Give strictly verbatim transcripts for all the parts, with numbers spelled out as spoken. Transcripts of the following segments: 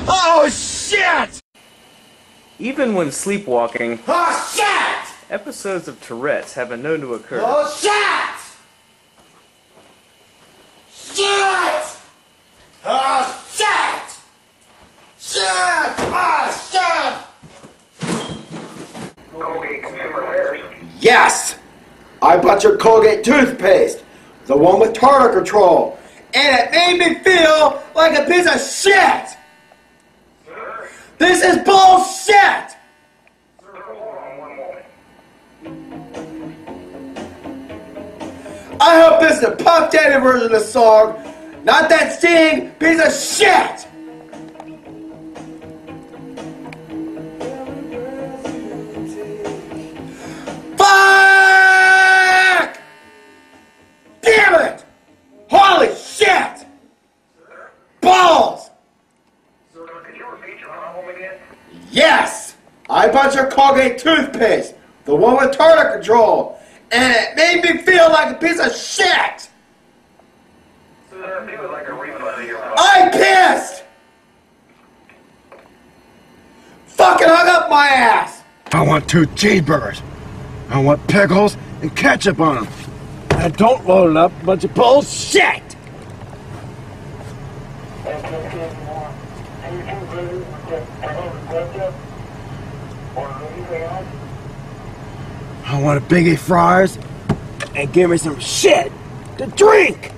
Oh, shit! Even when sleepwalking, Oh, shit! episodes of Tourette's have been known to occur. Oh, shit! Shit! Oh, shit! Shit! Oh, shit! Yes! I bought your Colgate toothpaste, the one with tartar control, and it made me feel like a piece of shit! This is bullshit! I hope this is a Puff Daddy version of the song, not that Sting piece of shit! Fuck! Damn it! Holy shit! Balls! Yes! I bought your Colgate toothpaste, the one with tartar control, and it made me feel like a piece of shit! I pissed! Fucking hung up my ass! I want two cheeseburgers. I want pickles and ketchup on them. And don't load it up a bunch of bullshit! I want a biggie fries and give me some shit to drink!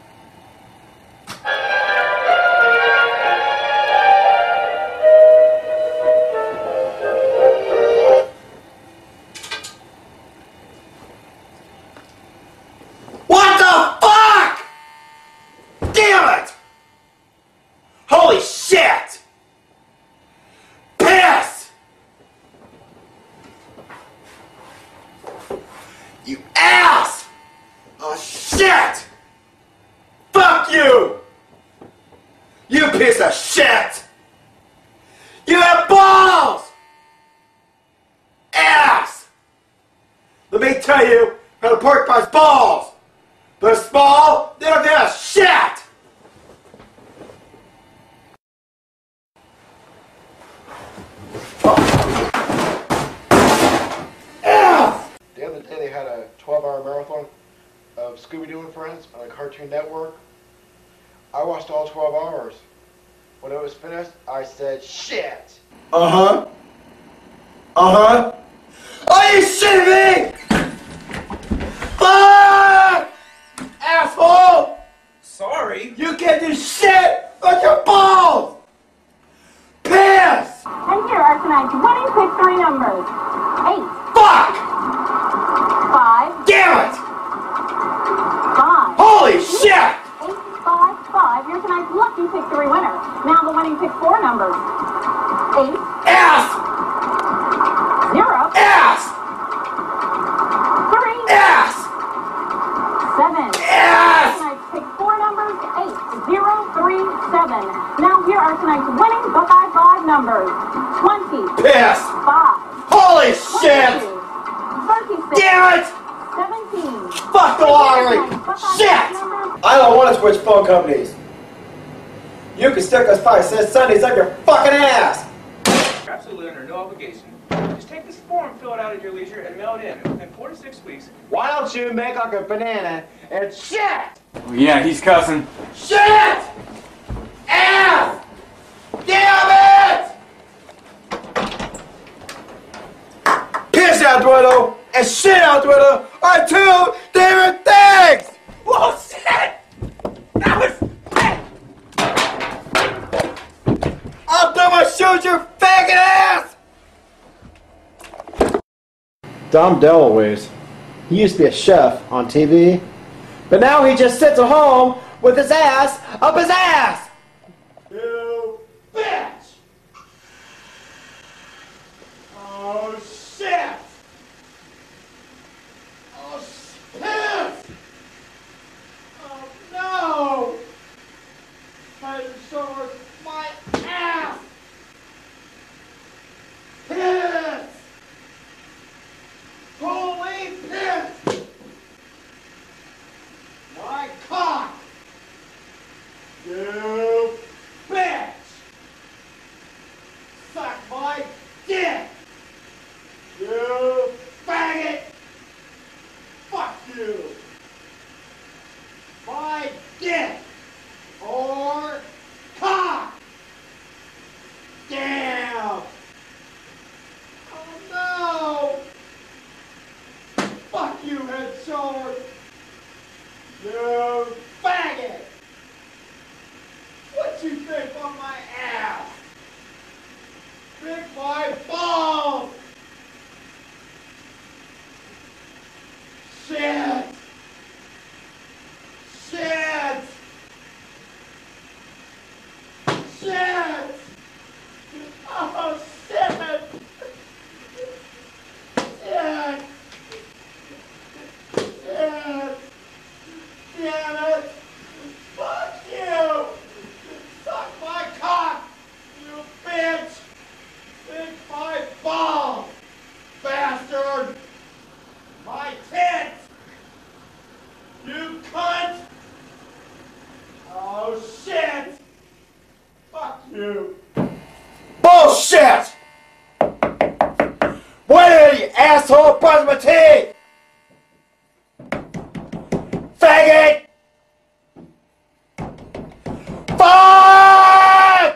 What the fuck? Damn it! Holy shit! Piss! You ass! Oh shit! Fuck you! You piece of shit! You have balls! Ass! Let me tell you how to pork pies balls! They're small, they don't give a shit! The other day they had a twelve hour marathon of Scooby-Doo and Friends on the Cartoon Network. I watched all twelve hours. When it was finished, I said, shit! Uh-huh. Uh-huh. Are you shitting me? Fuck! Asshole! Sorry. You can't do shit with your balls! Piss! And here are tonight's winning pick three numbers. Eight. Fuck! Five. Damn it! Five. Holy shit! Eight, five, five. Here's tonight's lucky pick three winner. Now the winning pick four numbers. Eight. Ass! Zero. Ass! Three. Ass! Seven. Ass! Tonight's pick four numbers. Eight. Zero, three, seven. Now here are tonight's winning Buckeye five numbers. Twenty. Piss! Five. Holy shit! Thirty-six. Damn it! Seventeen. Fuck the lottery! Shit! I don't want to switch phone companies. You can stick us five cent Sundays up your fucking ass! You're absolutely under no obligation. Just take this form, fill it out at your leisure, and mail it in. Within four to six weeks. Why don't you make like a banana and shit? Oh, yeah, he's cussing. Shit! Ass! Damn it! Piss out the window and shit out the window are two different things! Whoa, shit! That was... I'll do my shoot your faggot ass! Dom DeLuise. He used to be a chef on T V, but now he just sits at home with his ass up his ass! You bitch! Oh shit! Oh shit! Oh no! I just showed my ass! Piss! Holy piss! My cock! You you. Bullshit! What are you, asshole? Brush my teeth! Faggot! Fuck!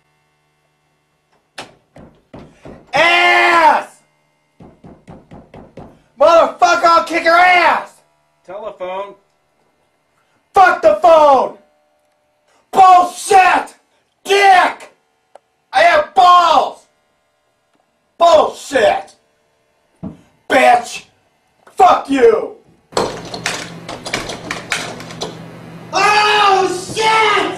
Ass! Motherfucker, I'll kick your ass! Telephone. Fuck the phone! Bullshit! Dick! I have balls! Bullshit! Bitch! Fuck you! Oh, shit!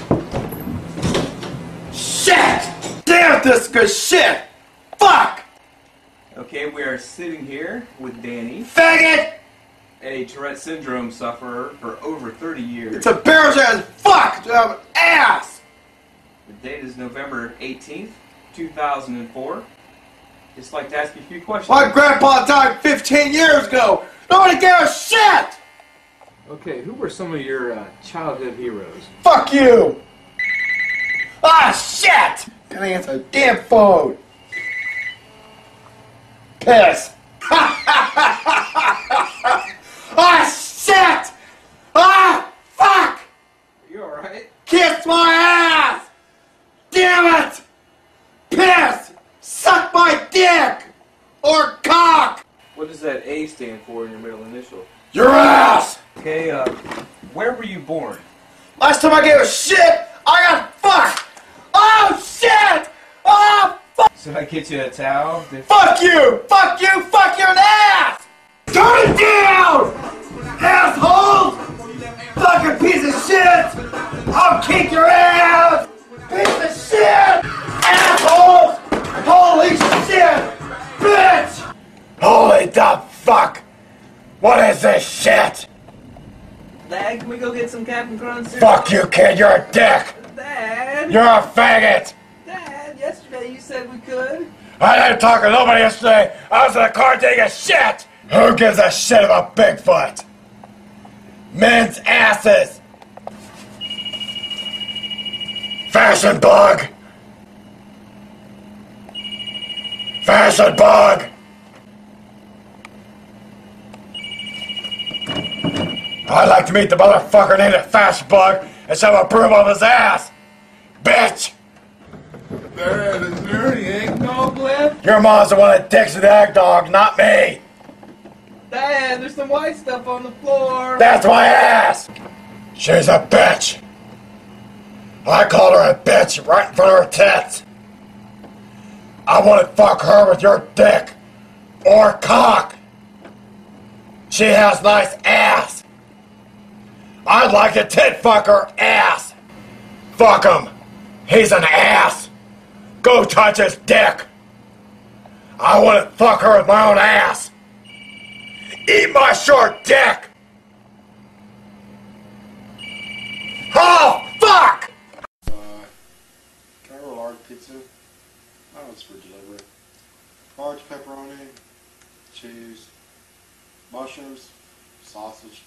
Shit! Damn, this is good shit! Fuck! Okay, we are sitting here with Danny, Faggot! a Tourette's syndrome sufferer for over thirty years. It's embarrassing as fuck to have an ass! The date is November eighteenth, two thousand four. Just like to ask you a few questions. My grandpa died fifteen years ago! Nobody gave a shit! Okay, who were some of your uh, childhood heroes? Fuck you! Ah, shit! Gotta answer the damn phone! Piss! Ah, shit! Ah, fuck! Are you alright? Kiss my ass! Damn it! Piss! Suck my dick! Or cock! What does that A stand for in your middle initial? Your ass! Okay, uh, where were you born? Last time I gave a shit, I got fucked! Oh, shit! Oh, fuck! Should I get you a towel? Fuck you! Fuck you! Fuck your ass! Turn it down! Asshole! Fucking piece of shit! I'll kick your ass! Piece of shit! Assholes! Holy shit! Bitch! Holy the fuck! What is this shit? Dad, can we go get some Captain Crunch? Fuck you, kid! You're a dick! Dad! You're a faggot! Dad, yesterday you said we could. I didn't talk to nobody yesterday! I was in the car taking a shit! Who gives a shit about Bigfoot? Men's asses! Fashion bug! Fashion bug! I'd like to meet the motherfucker named a Fashion bug and shove a broom on his ass! Bitch! There, the dirty ain't no blip. Your mom's the one that dicks the egg dog, not me! Dad, there's some white stuff on the floor. That's my ass! She's a bitch! I called her a bitch right in front of her tits! I want to fuck her with your dick! Or cock! She has nice ass! I'd like to tit fuck her ass! Fuck him! He's an ass! Go touch his dick! I want to fuck her with my own ass! Eat my short dick! Oh, fuck! Uh, can I order a large pizza? Oh, it's for delivery. Large pepperoni, cheese, mushrooms, sausage,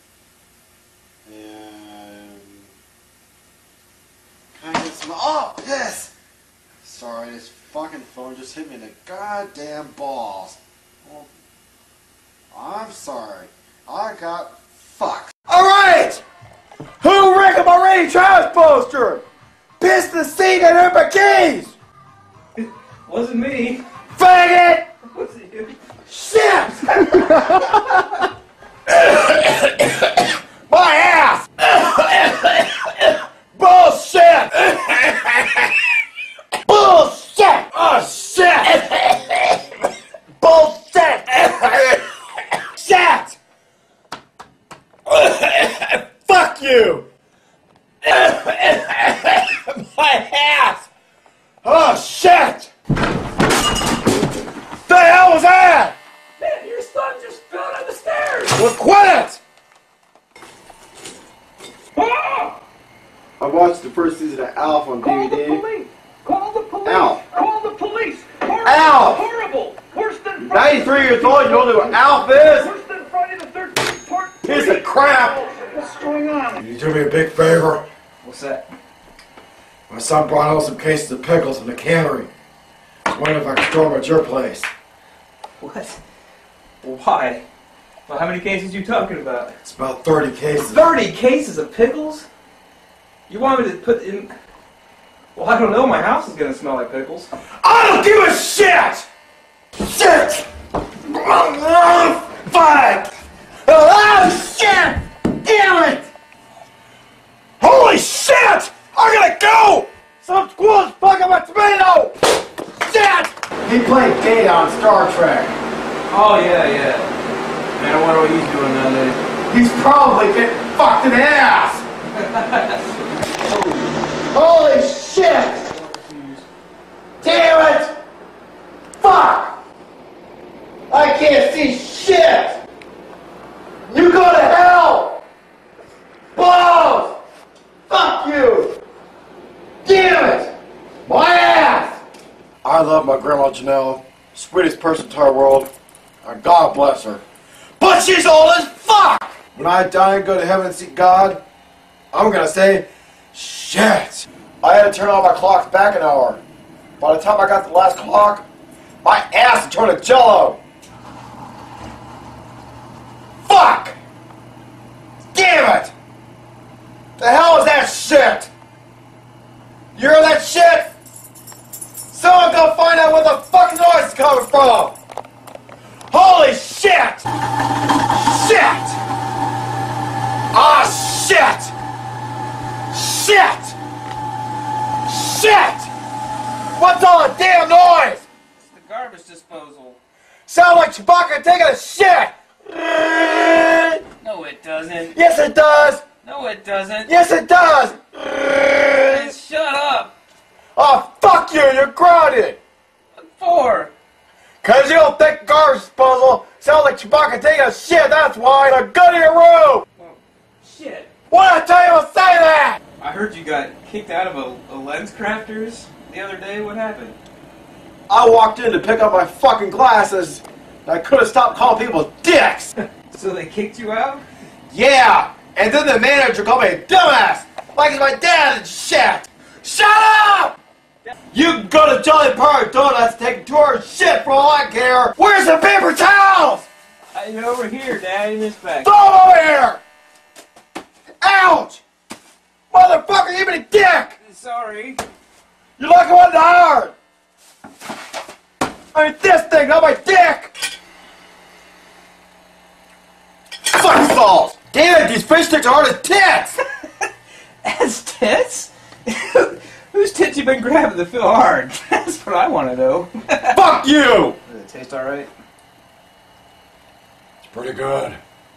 and can I get some? Oh, yes! Sorry, this fucking phone just hit me in the goddamn balls. Oh, I'm sorry. I got fucked. Alright! Who wrecked my rain trash poster? Pissed the seat in her bikinis! Wasn't me. Faggot! Was it you? Shit! My ass! Bullshit! Bullshit! Oh shit! Bullshit! Shit! Fuck you! My ass! Oh shit! The hell was that? Man, your son just fell down the stairs. Well, quit it! Ah! I watched the first season of Alf on Call D V D. the police! Call the police! Alf. Call the police! Horrible! Alf. Horrible! Worse than Friday ninety-three years old, you don't know what Alf is? Worse than Friday the thirteenth part Piece of crap! What's going on? Can you do me a big favor? What's that? I son brought home some cases of pickles from the cannery. I was wondering if I could store them at your place. What? Why? Well, how many cases you talking about? It's about thirty cases. thirty cases of pickles? You want me to put in... Well, I don't know. My house is going to smell like pickles. I don't give a shit! Shit! Fuck! Oh, shit! Damn it! Holy shit! I gotta go! Some squirrel's fucking my tomato! Shit! He played Data on Star Trek. Oh, yeah, yeah. Man, I wonder what he's doing nowadays. He's probably getting fucked in the ass! Holy shit! Damn it! Fuck! I can't see shit! You go to hell! Balls! Fuck you! Damn it! My ass! I love my grandma Janelle, sweetest person to our world, and God bless her. But she's old as fuck! When I die and go to heaven and see God, I'm gonna say, shit! I had to turn on my clocks back an hour. By the time I got the last clock, my ass had turned to jello! Fuck! Damn it! The hell is that shit? You hear that shit? Someone go find out where the fucking noise is coming from! Holy shit! Shit! Ah, shit! Shit! Shit! What's all the damn noise? It's the garbage disposal. Sound like Chewbacca taking a shit! No, it doesn't. Yes, it does! No, it doesn't. Yes, it does! Hey, shut up. Oh, fuck you! You're grounded! What for? Cause you don't think garbage disposal sounds like Chewbacca taking a shit, that's why! Now go to your room! Oh, shit. What did I tell you to say that? I heard you got kicked out of a, a lens crafters the other day. What happened? I walked in to pick up my fucking glasses, and I couldn't stop calling people dicks! So they kicked you out? Yeah! And then the manager called me a dumbass! Like it's my dad and shit! Shut up! You can go to Jolly Park Donuts and take a tour of shit for all I care! Where's the paper towels? Uh, you're over here, Dad, in this bag. Throw them over here! Ouch! Motherfucker, you been a dick! Sorry. You're lucky one to hard! I mean this thing, not my dick! Fuck balls! Damn it, these fish sticks are hard as tits! As tits? Whose tits you been grabbing that feel hard? That's what I want to know. Fuck you! Does it taste alright? It's pretty good.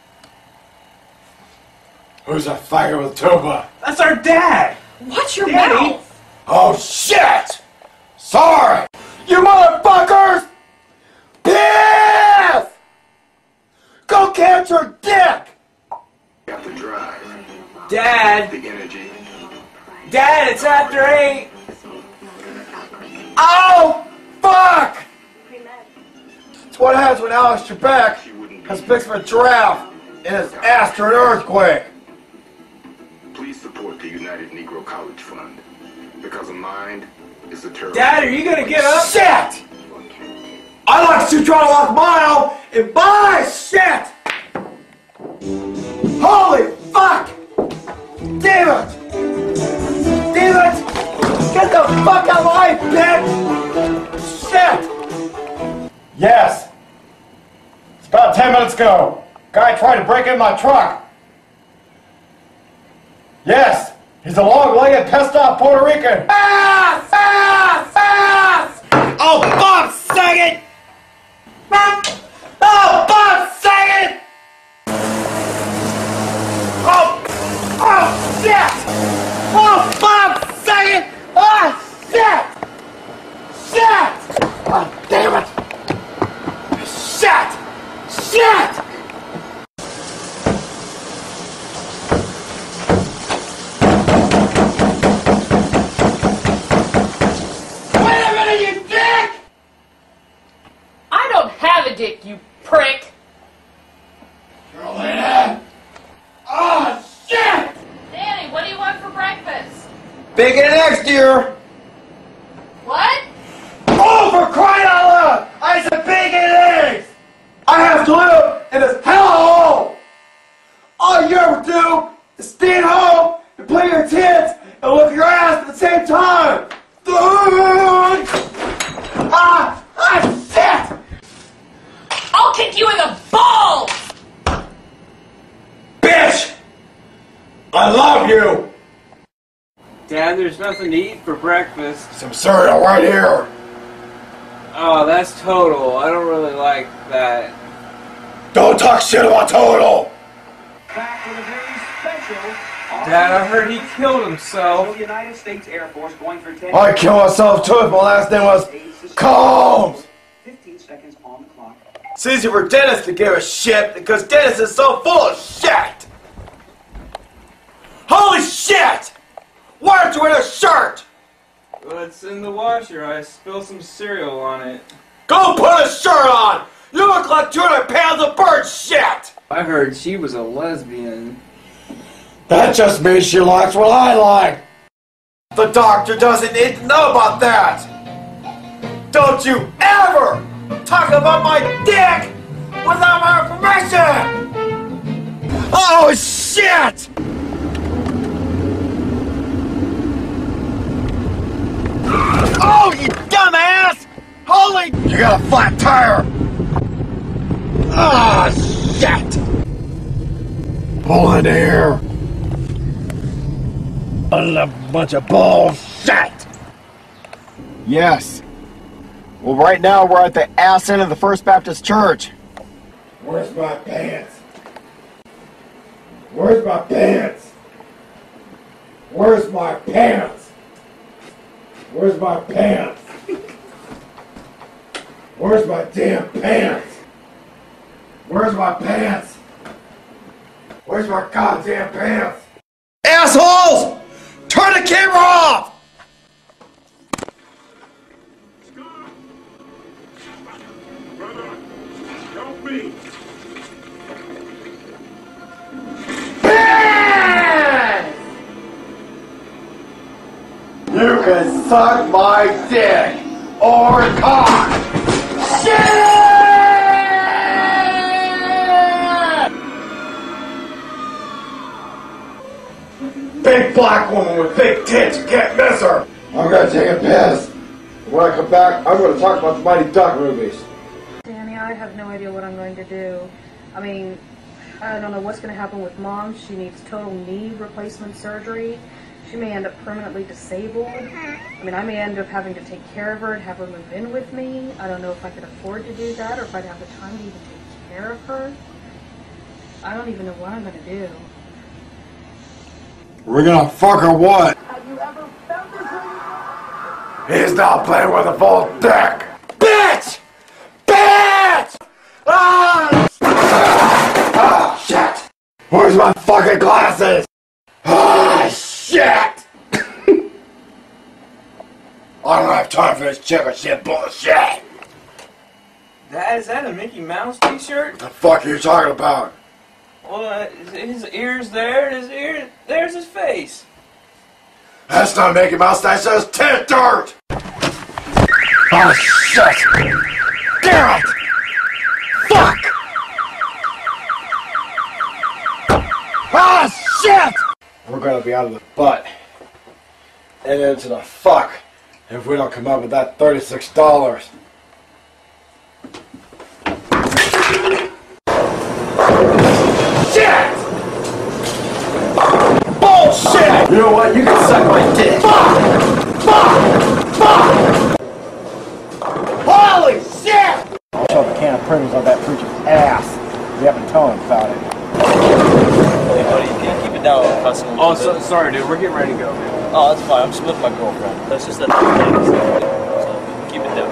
Who's a faggot with tuba? That's our dad! Watch your Daddy. mouth! Oh shit! Sorry! You motherfuckers! Piss! Go catch your dick! Got the drive, Dad! the energy. Dad, it's after eight! Oh! Fuck! It's what happens when Alex Trebek has fixed for a giraffe and his ass to an earthquake. Please support the United Negro College Fund, because a mind is a terrible... Dad, are you gonna get up? Shit! I like to try to walk a mile and buy shit! Holy fuck! Damn it! Damn it! Get the fuck out of my bitch! Shit! Yes! It's about ten minutes ago. Guy tried to break in my truck. Yes! He's a long-legged, pissed-off Puerto Rican. Ass! Ass! Ass! Oh, Bob Saget! Oh, Bob Saget! Oh! Oh, shit! Oh, Bob Saget! Oh, shit! Shit! Oh, damn it! Shit! Shit! Wait a minute, you dick! I don't have a dick, you prick! Carolina! Oh, shit! Danny, what do you want for breakfast? Bacon and eggs, dear. What? Oh, for crying out loud! I said bacon and eggs! I have to live in this hellhole! All you ever do is stay at home and play your tits and look your ass at the same time! Ah! Ah, shit! I'll kick you in the balls! Bitch! I love you! Dad, there's nothing to eat for breakfast. Some cereal right here. Oh, that's Total. I don't really like that. Don't talk shit about Total. Back with a very special. Dad, I heard he killed himself. The United States Air Force going for ten. I killed myself too if my last name was Combs. fifteen seconds on the clock. It's easy for Dennis to give a shit because Dennis is so full of shit! Holy shit! Why aren't you in a shirt? Well, it's in the washer. I spilled some cereal on it. Go put a shirt on! You look like two hundred pounds of bird shit! I heard she was a lesbian. That just means she likes what I like. The doctor doesn't need to know about that! Don't you ever talk about my dick without my permission! Oh shit! Oh, you dumbass! Holy... You got a flat tire. Ah, shit. Pull in here. A bunch of bullshit. Yes. Well, right now we're at the ass end of the First Baptist Church. Where's my pants? Where's my pants? Where's my pants? Where's my pants? Where's my damn pants? Where's my pants? Where's my goddamn pants? Assholes! Turn the camera off! Brother, help me. You can suck my dick or cock. Shit! Big black woman with big tits, you can't miss her. I'm gonna take a piss. When I come back, I'm gonna talk about the Mighty Duck movies. Danny, I have no idea what I'm going to do. I mean, I don't know what's going to happen with Mom. She needs total knee replacement surgery. She may end up permanently disabled. I mean, I may end up having to take care of her and have her move in with me. I don't know if I could afford to do that or if I'd have the time to even take care of her. I don't even know what I'm going to do. We're gonna fuck or what? Have you ever felt this? He's not playing with a full dick. Bitch! Bitch! Ah! Ah, shit! Where's my fucking glasses? Ah, shit! I don't have time for this chicken shit bullshit. Dad, is that a Mickey Mouse t-shirt? What the fuck are you talking about? Well, uh, his ear's there, and his ear, there's his face. That's not Mickey Mouse, that's just tit dirt! Oh, shit! Damn it! Fuck! Ah, shit! We're gonna be out of the butt and into the fuck if we don't come up with that thirty-six dollars. Shit! Bullshit! You know what? You can suck my dick. Fuck! Fuck! Fuck! Holy shit! I'll shove a can of pringles on that preacher's ass. You haven't told him about it. Hey buddy, can you keep it down on cussing a little Oh, so, bit? sorry, dude. We're getting ready to go, man. Oh, that's fine. I'm just with my girlfriend. That's just that thing. So keep it down.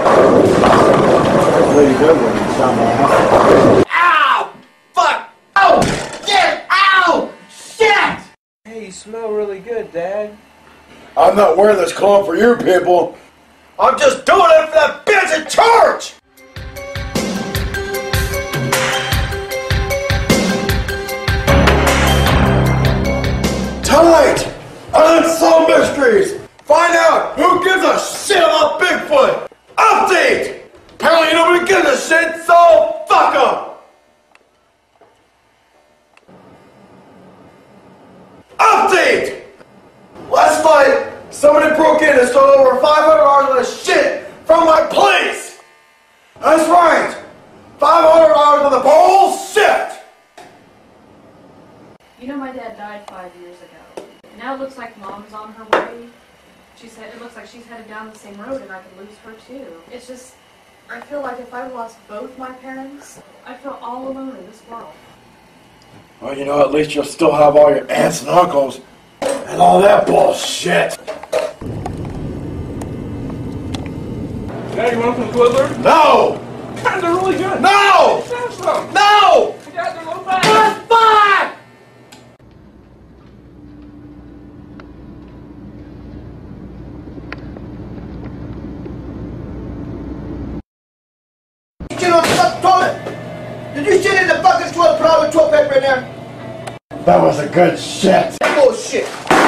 Pretty good one, you dumbass. Ow! Fuck! Ow! Shit! Ow! Shit! Hey, you smell really good, Dad. I'm not wearing this cologne for you people. I'm just doing it for that bitch in church! Tonight, on Soul Ministries! Find out who gives a shit about Bigfoot! Update! Apparently nobody gives a shit, so fuck 'em! Update! Last night, somebody broke in and stole over five hundred dollars worth of shit from my place! That's right! five hundred dollars of the bullshit! You know, my dad died five years ago. And now it looks like Mom's on her way. She said it looks like she's headed down the same road and I could lose her too. It's just, I feel like if I lost both my parents, I'd feel all alone in this world. Well, you know, at least you'll still have all your aunts and uncles and all that bullshit. Dad, you want some Twizzlers? No! God, they're really good. No! Have some. No! Dad, they're low fat. That's fine! Shit on the fucking toilet! Did you shit in the fucking toilet, put all the toilet paper in there? That was a good shit. Bullshit!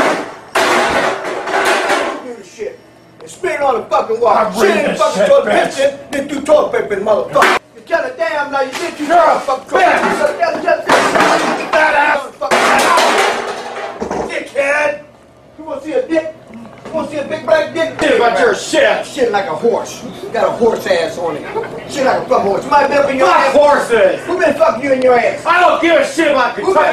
Do the shit. And spit it on the fucking wall. I'm Shit reading in the this fucking shit, toilet, bitch. piss in, then do toilet paper in the motherfucker. You tell a damn now you did too You're a fucking bitch. That ass! Dickhead! You wanna see a dick? You wanna see a big black dick? Shit about your shit. Shit like a horse. You got a horse ass on it. Shit like a fucking horse. You might be up in your Fuck ass. horses! Who been fucking you in your ass? I don't give a shit about Who Kentucky.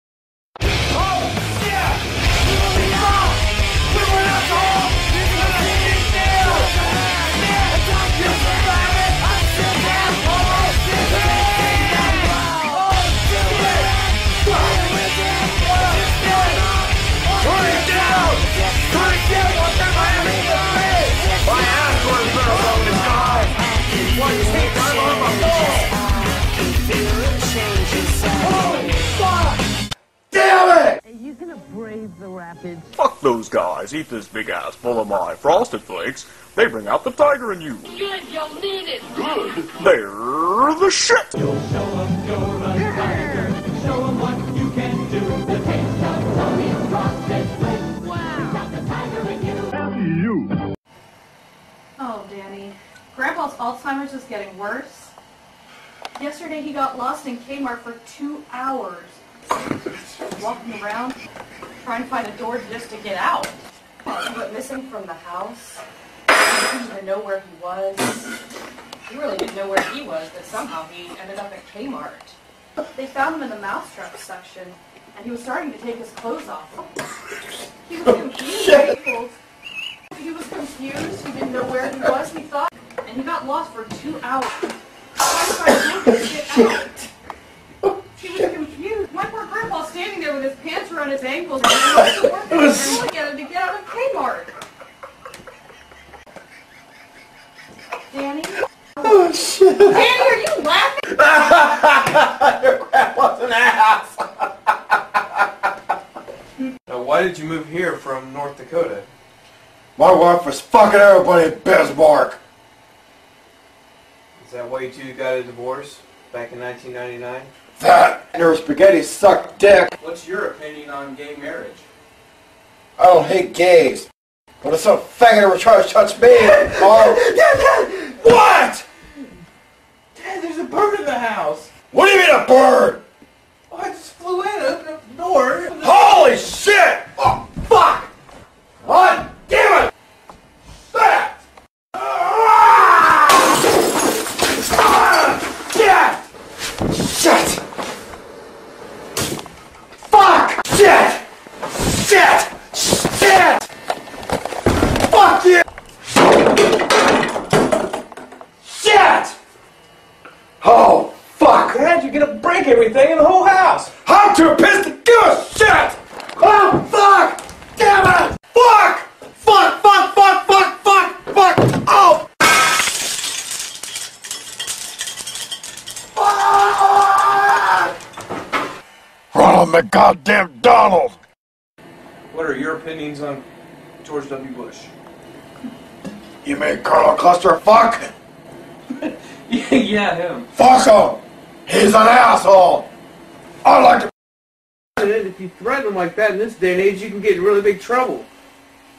Fuck those guys. Eat this big ass full of my Frosted Flakes. They bring out the tiger in you. Good, you'll need it. Good. They're the shit. You'll show them you're a tiger. Show them what you can do. The taste of Tommy's Frosted Flakes. Wow. Got the tiger in you. And you. Oh, Danny. Grandpa's Alzheimer's is getting worse. Yesterday he got lost in Kmart for two hours. Walking around, trying to find a door just to get out. He went missing from the house. He didn't even know where he was. He really didn't know where he was, but somehow he ended up at Kmart. They found him in the mousetrap section, and he was starting to take his clothes off. He was confused. He was confused. He didn't know where he was, he thought. And he got lost for two hours. Trying to find a door to get out. He was confused. My poor grandpa standing there with his pants around his ankles and he was working together to get out of Kmart. Danny? Oh shit. Danny, are you laughing? Your grandpa's an ass. Now, why did you move here from North Dakota? My wife was fucking everybody in Bismarck. Is that why you two got a divorce back in nineteen ninety-nine? That and her spaghetti sucked dick. What's your opinion on gay marriage? I don't hate gays. But if some faggot ever tries to touch me, I'll... Dad, Dad! What? Dad, there's a bird in the house. What do you mean a bird? Oh, I just flew in, opened up the door. Holy shit! Oh, fuck! God damn it! That! Ah! Ah! Shit! Shit! Fuck! Shit! Shit! Shit! Fuck you! Shit! Oh, fuck! Dad, you're gonna break everything in the whole house. I'm too pissed to give a shit! Oh, fuck! Damn it! Fuck! Fuck, fuck, fuck, fuck, fuck, fuck! Oh! Fuck! Ronald McGoddamn Donald! What are your opinions on George W. Bush? You mean Colonel Clusterfuck? Yeah, him. Fuck him! He's an asshole! I'd like to... If you threaten him like that in this day and age, you can get in really big trouble.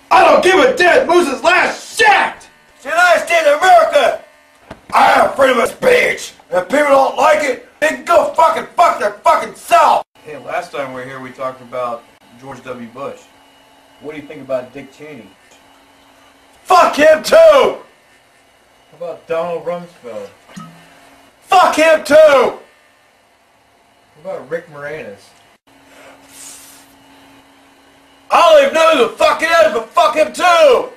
I don't give a dead moose's last shit! It's the United States of America! I have freedom of speech! If people don't like it, they can go fucking fuck their fucking self! Hey, last time we were here we talked about George W. Bush. What do you think about Dick Cheney? Fuck him too! How about Donald Rumsfeld? Fuck him too! What about Rick Moranis? I don't even know who the fuck it is, but fuck him too!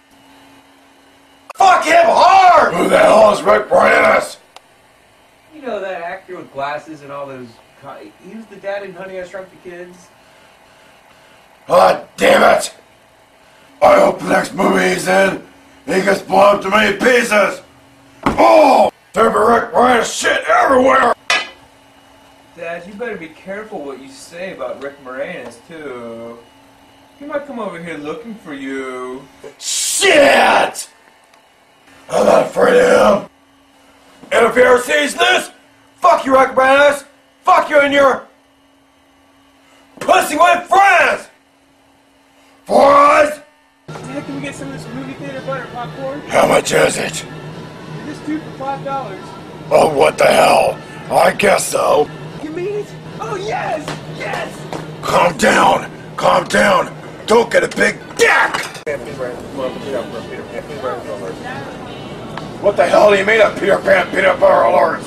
Fuck him hard! Who the hell is Rick Moranis? You know that actor with glasses and all those... He was the dad in Honey, I Shrunk the Kids. God damn it! I hope the next movie he's in, he gets blown up to many pieces! Oh! There'll be Rick Moranis shit everywhere! Dad, you better be careful what you say about Rick Moranis, too. He might come over here looking for you. Shit! I'm not afraid of him! And if he ever sees this, fuck you, Rick Moranis! Fuck you and your pussy with friends! Four eyes! Dad, can we get some of this movie theater butter popcorn? How much is it? This two for five dollars. Oh, what the hell? I guess so. You mean it? Oh, yes! Yes! Calm down! Calm down! Don't get a big dick! What the hell do you mean a Peter Pan peanut butter alert?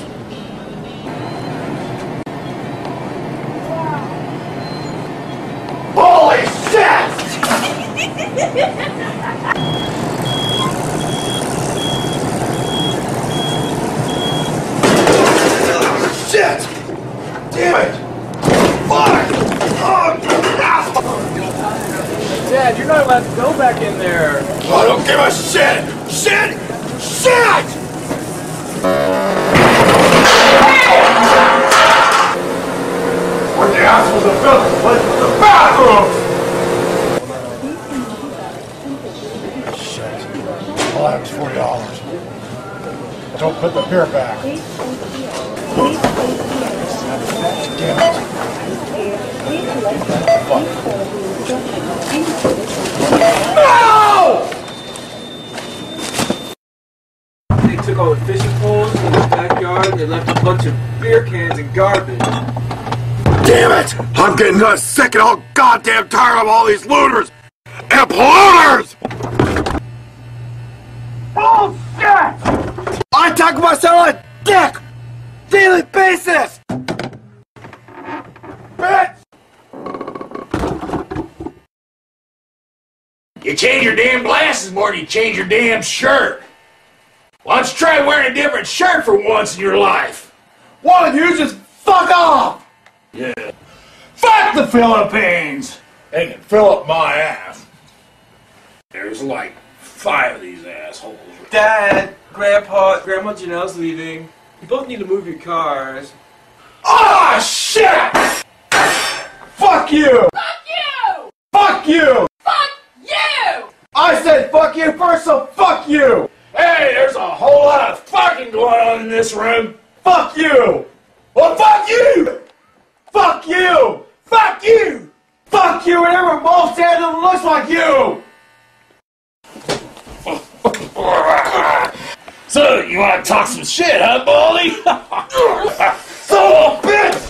Holy shit! Shit! Damn it! Fuck! Oh, Dad, you're not allowed to go back in there. I don't give a shit! Shit! Shit! Where the assholes have built this place with the bathroom! Shit. All I have is forty dollars. Don't put the beer back. Damn it. Fuck. No! They took all the fishing poles from the backyard and they left a bunch of beer cans and garbage. Damn it! I'm getting uh, sick and all goddamn tired of all these looters and polluters! Bullshit! I talk to myself like a dick! Daily basis! Bitch! You change your damn glasses more than you change your damn shirt. Why don't you try wearing a different shirt for once in your life? Why don't you just fuck off? Yeah. Fuck the Philippines! They can fill up my ass. There's like five of these assholes. Dad, Grandpa, Grandma Janelle's leaving. You both need to move your cars. Ah, shit! Fuck you! Fuck you! Fuck you! Fuck you! I said fuck you first, so fuck you! Hey, there's a whole lot of fucking going on in this room. Fuck you! Well, fuck you! Fuck you! Fuck you! Fuck you whenever Mole stands that looks like you! So, you want to talk some shit, huh, Baldy? Son of a bitch!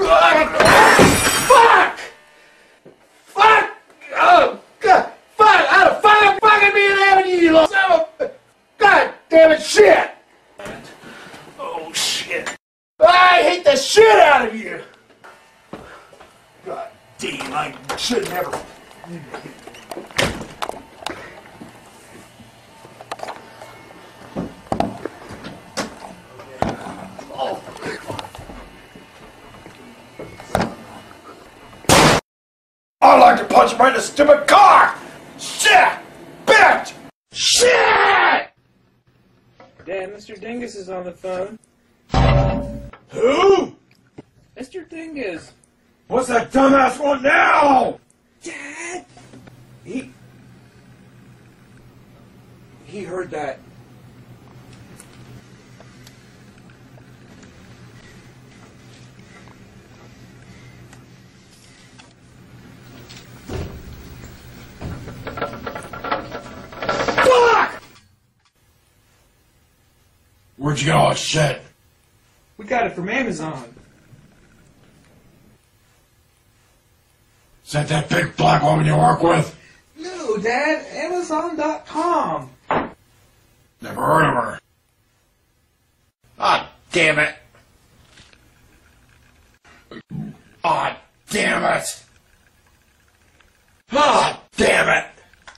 Fuck! Fuck! Oh, God! Fuck! Out of fucking fucking me and Avenue, you little son of a... God damn it, shit! Oh, shit. I hate the shit out of you! God damn, I should never... I'd like to punch him right in the stupid car! Shit! Bitch! Shit! Dad, Mister Dingus is on the phone. Who? Mister Dingus. What's that dumbass want now? Dad! He... He heard that. Where'd you get all this shit? We got it from Amazon. Is that that big black woman you work with? No, Dad. Amazon dot com. Never heard of her. Ah, damn it. Ah, damn it. Ah, damn it.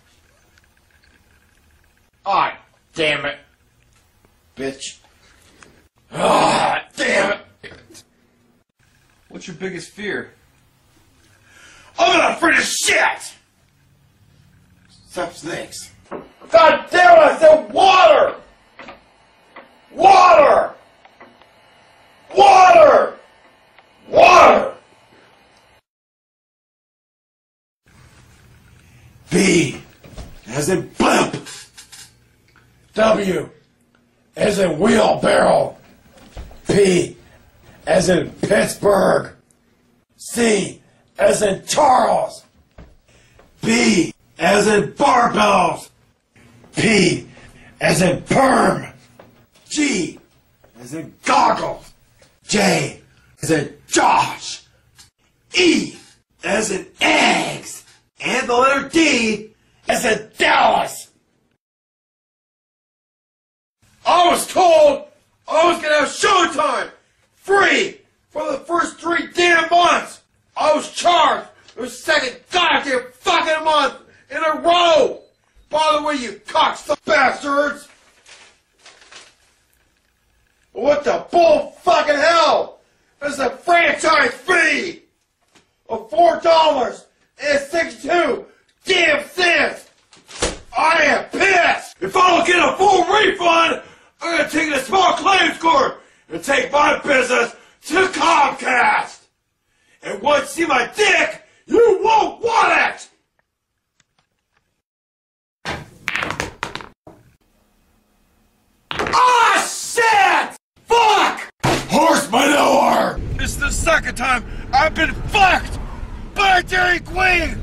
Ah, damn it. Bitch. Ah, damn it. What's your biggest fear? I'm not afraid of shit! Except snakes. God damn it, I said water! Water! Water! Water! B as in blimp. W as in wheelbarrow. P as in Pittsburgh. C as in Charles. B as in barbells. P as in perm. G as in goggles. J as in Josh. E as in eggs. And the letter D as in Dallas. I was told I was gonna have showtime free for the first three damn months. I was charged the second goddamn fucking month in a row. By the way, you cocksucker bastards. What the bull fucking hell? This is a franchise fee of four dollars and sixty-two damn cents. I am pissed. If I don't get a full refund, I'm gonna take it to small claims court and take my business to Comcast. And once you see my dick, you won't want it! Ah, shit! Fuck! Horse manure! This is the second time I've been fucked by a Dairy Queen!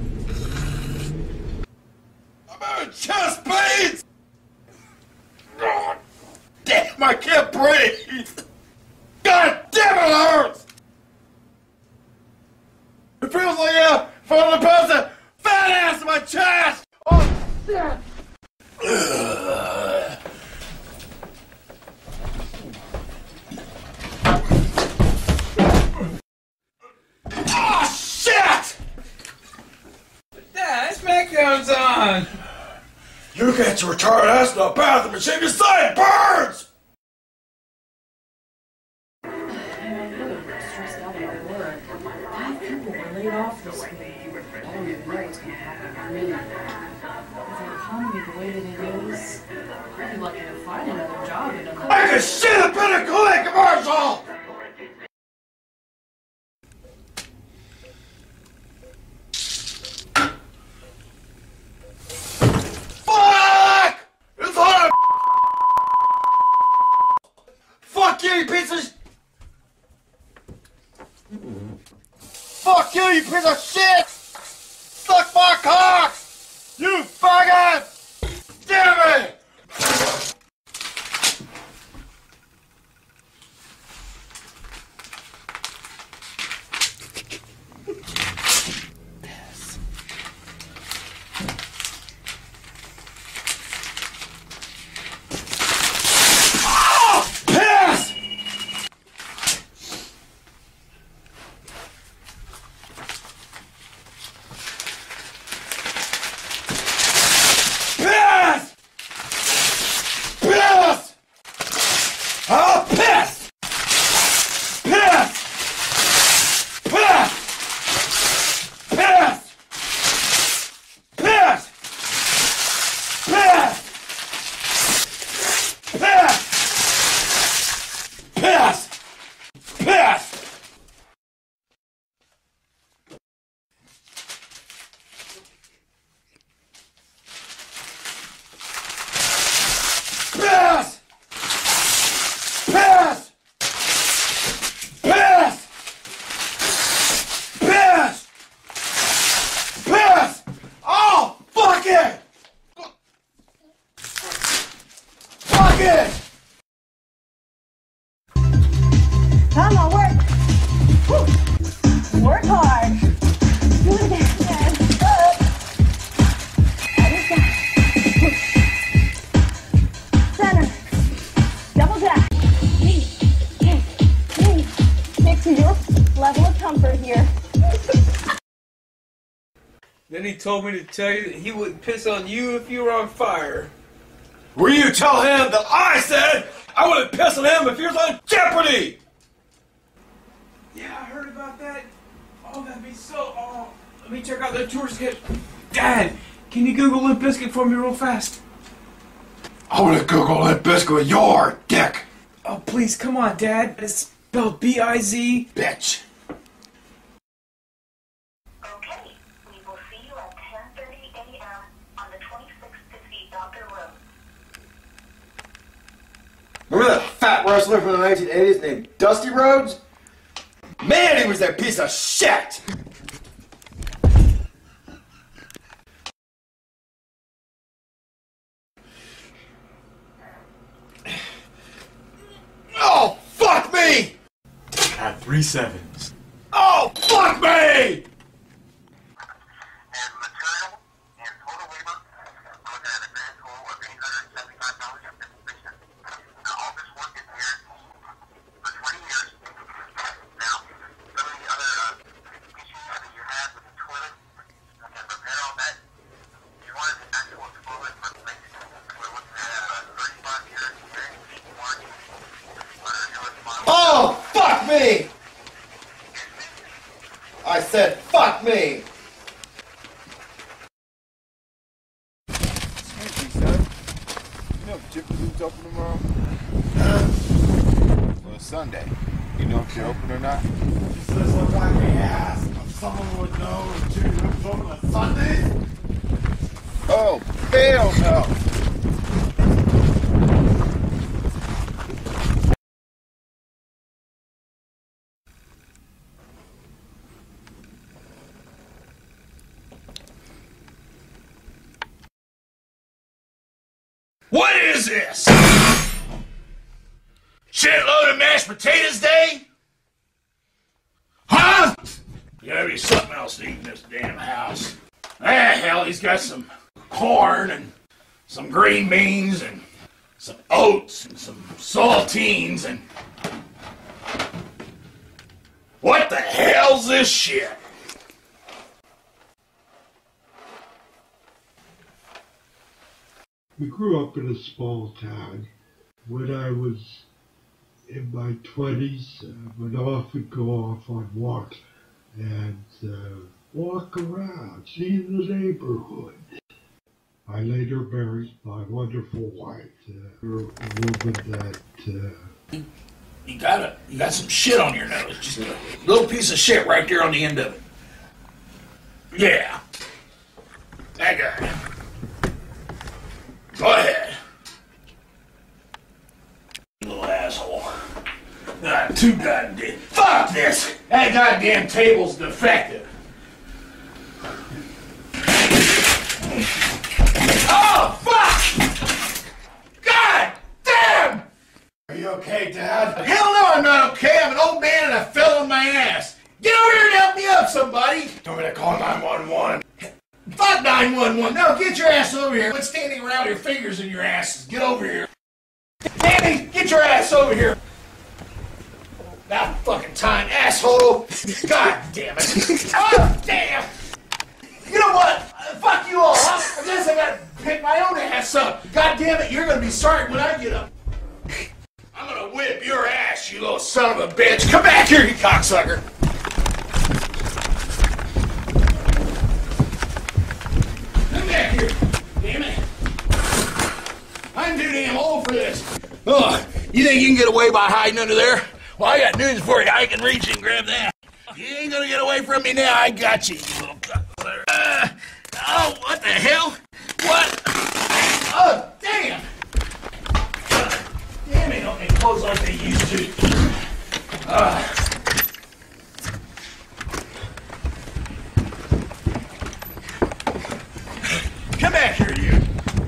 I'm having chest pains! God damn, I can't breathe! God damn it, it hurts! It feels like uh, if I would have a fat ass in my chest! Oh, shit! Ugh. Oh, shit! Dad, SmackDown's on! You get your retarded ass in the bathroom and shave your sideburns! Laid off this week. I don't even know what's going to happen to me. With the economy the way that it is, I'd be lucky to find another job in another... I can shit a better Kool-Aid commercial! Fuck! It's hot! Fuck you, you piece of... Fuck you, you piece of shit! Suck my cock! You faggot! Damn it! Then he told me to tell you that he wouldn't piss on you if you were on fire. Will you tell him that I said I wouldn't piss on him if he was on Jeopardy? Yeah, I heard about that. Oh, that'd be so... Oh, let me check out that tour sketch. Dad, can you Google Limp Bizkit for me real fast? I want to Google Limp Bizkit with your dick. Oh, please, come on, Dad. It's spelled B I Z. Bitch. Okay, we will see you at ten thirty a m on the twenty-sixth fifty Doctor Road. Remember that fat wrestler from the nineteen eighties named Dusty Rhodes? Man, he was that piece of shit! Oh, fuck me! At three sevens. Oh, fuck me! Oh, fuck me! I said, fuck me! Excuse me, son. You know if Jeopardy's open tomorrow? Well, it's Sunday. You know if they're open or not? This does look like the ass of someone would know if Jeopardy's open on Sundays. Oh, hell no! What is this? Shitload of mashed potatoes day? Huh? You gotta be something else to eat in this damn house. Ah, hell, he's got some corn and some green beans and some oats and some saltines and... What the hell's this shit? We grew up in a small town. When I was in my twenties, I would often go off on walks and uh, walk around, see the neighborhood. I later married my wonderful wife, uh, a woman that... Uh, You got a, you got some shit on your nose. Just a little piece of shit right there on the end of it. Yeah. That guy. Go ahead. Little asshole. Ah, too goddamn. Fuck this! That goddamn table's defective. Oh, fuck! God damn! Are you okay, Dad? Hell no, I'm not okay. I'm an old man and I fell on my ass. Get over here and help me up, somebody. You want me to call nine one one? Fuck nine one one. No, get your ass over here. Quit standing around with your fingers in your asses. Get over here. Danny, get your ass over here. About fucking time, asshole. God damn it. Oh, damn. You know what? Uh, fuck you all. I guess I gotta pick my own ass up. God damn it, you're gonna be sorry when I get up. I'm gonna whip your ass, you little son of a bitch. Come back here, you cocksucker. Come back here. Damn it. I'm too damn old for this. Oh, you think you can get away by hiding under there? Well, I got news for you. I can reach and grab that. You ain't gonna get away from me now. I got you, you little cocksucker. Uh, oh, what the hell? What? Oh, damn. Damn, they don't make clothes like they used to. Uh. Come back here, you.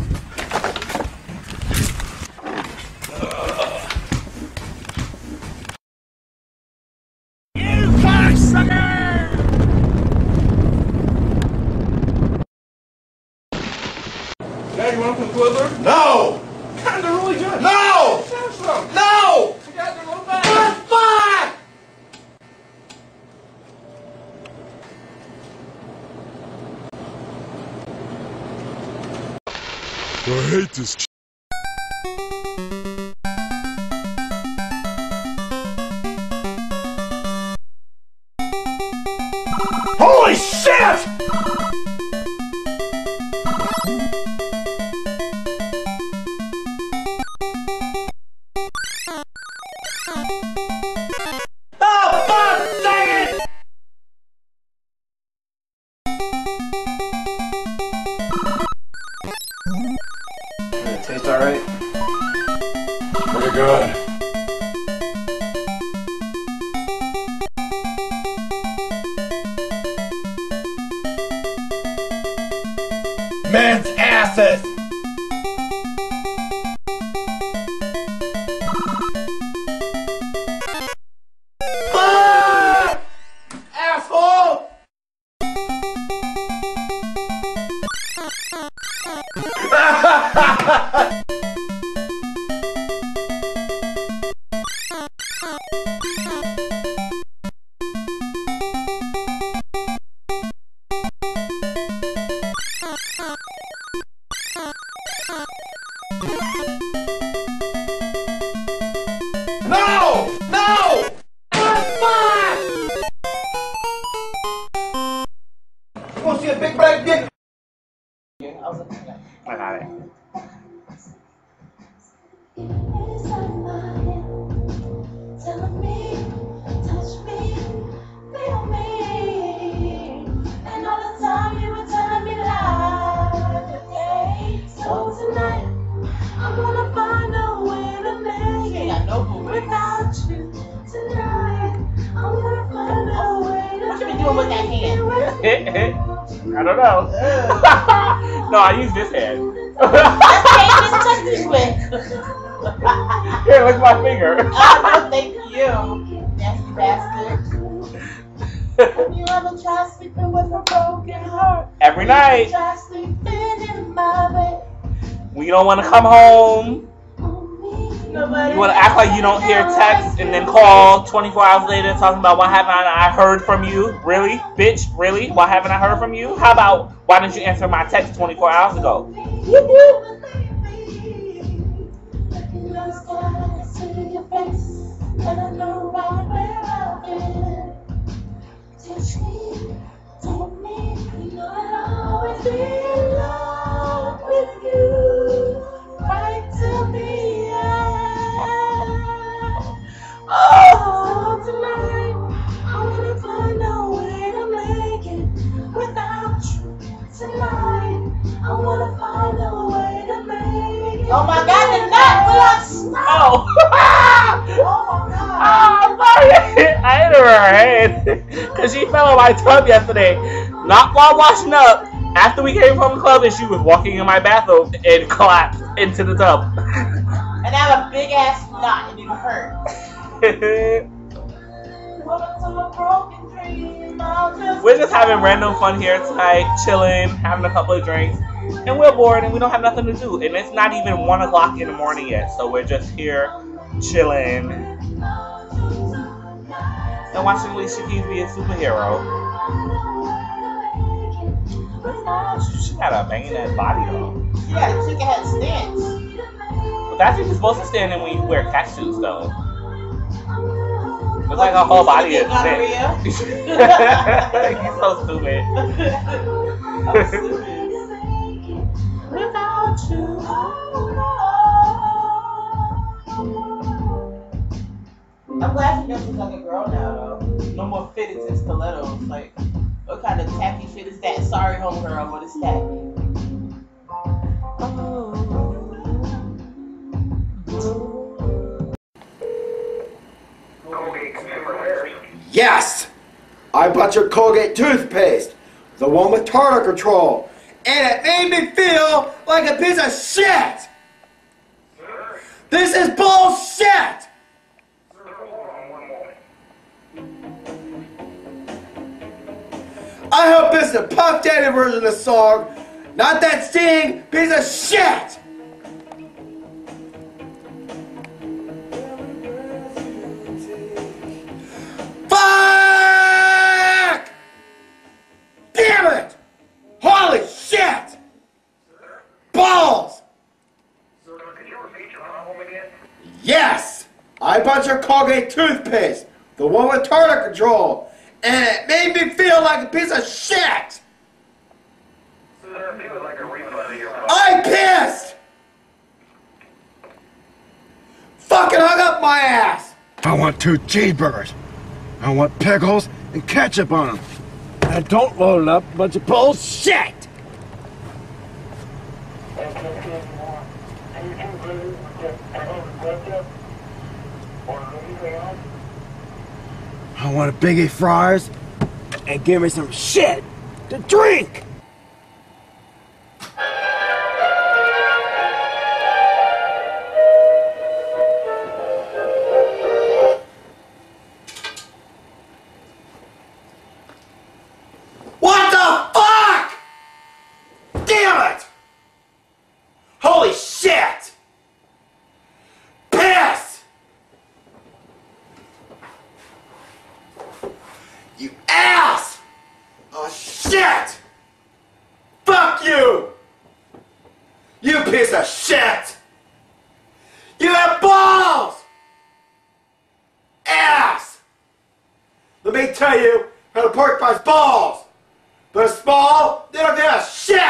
Uh. You cocksucker! Dad, you want to come Quibbler? No! God, they're really good. No! Have some. No! Dad, they're little bags. Fuck! I hate this ch- Holy shit! Oh, fuck! Dang it! Does it taste alright? Pretty good. Men's asses! Ah! Asshole! No! No! Fuck! You wanna see a big black dick? I got it. What you been doing with that hand? I don't know. No, I use this hand. That's the hand you just touched this with. Here, look at my finger. Oh, no, thank you, nasty bastard. Have you ever tried sleeping with a broken heart? Every night. Try sleeping in my bed. When you don't want to come home. Nobody You want to act like you don't hear texts and then call twenty-four hours later talking about why haven't I heard from you? Really? Bitch, really? Why haven't I heard from you? How about why didn't you answer my text twenty-four hours ago? Oh, tonight I wanna find a way to make it without you. Tonight I wanna find a way to make it. Oh my God, the nut will not stop. Oh. Oh my God. Oh, sorry. I hit her her head because she fell on my tub yesterday. Not while washing up. After we came from the club and she was walking in my bathroom and collapsed into the tub. And I have a big ass knot and it hurt. We're just having random fun here tonight, chilling, having a couple of drinks, and we're bored and we don't have nothing to do. And it's not even one o'clock in the morning yet, so we're just here chilling and watching Alicia Keys be a superhero. She got a banging ass body though. She got a chicken head stance. But that's what you're supposed to stand in when you wear cat suits though. It's like her whole body is thick. He's so stupid. Without you, I'm glad she dresses like a girl now though. No more fitteds and stilettos. Like, what kind of tacky shit is that? Sorry, homegirl, but it's tacky. Yes! I bought your Colgate toothpaste, the one with tartar control, and it made me feel like a piece of shit! This is bullshit! I hope this is a Puff Daddy version of the song, not that stinging piece of shit! Fuck! Damn it! Holy shit! Balls! Yes! I bought your Colgate toothpaste, the one with tartar control, and it made me feel like a piece of shit! I pissed! Fucking hung up my ass! I want two cheeseburgers. I want pickles and ketchup on them. And don't load it up a bunch of bullshit! I want a biggie fries and give me some shit to drink! What the fuck?! Damn it! Holy shit! Piss! You ass! Oh shit! Fuck you! You piece of shit! You have balls! Ass! Let me tell you how to porcupines balls! They're small, they don't get a shit!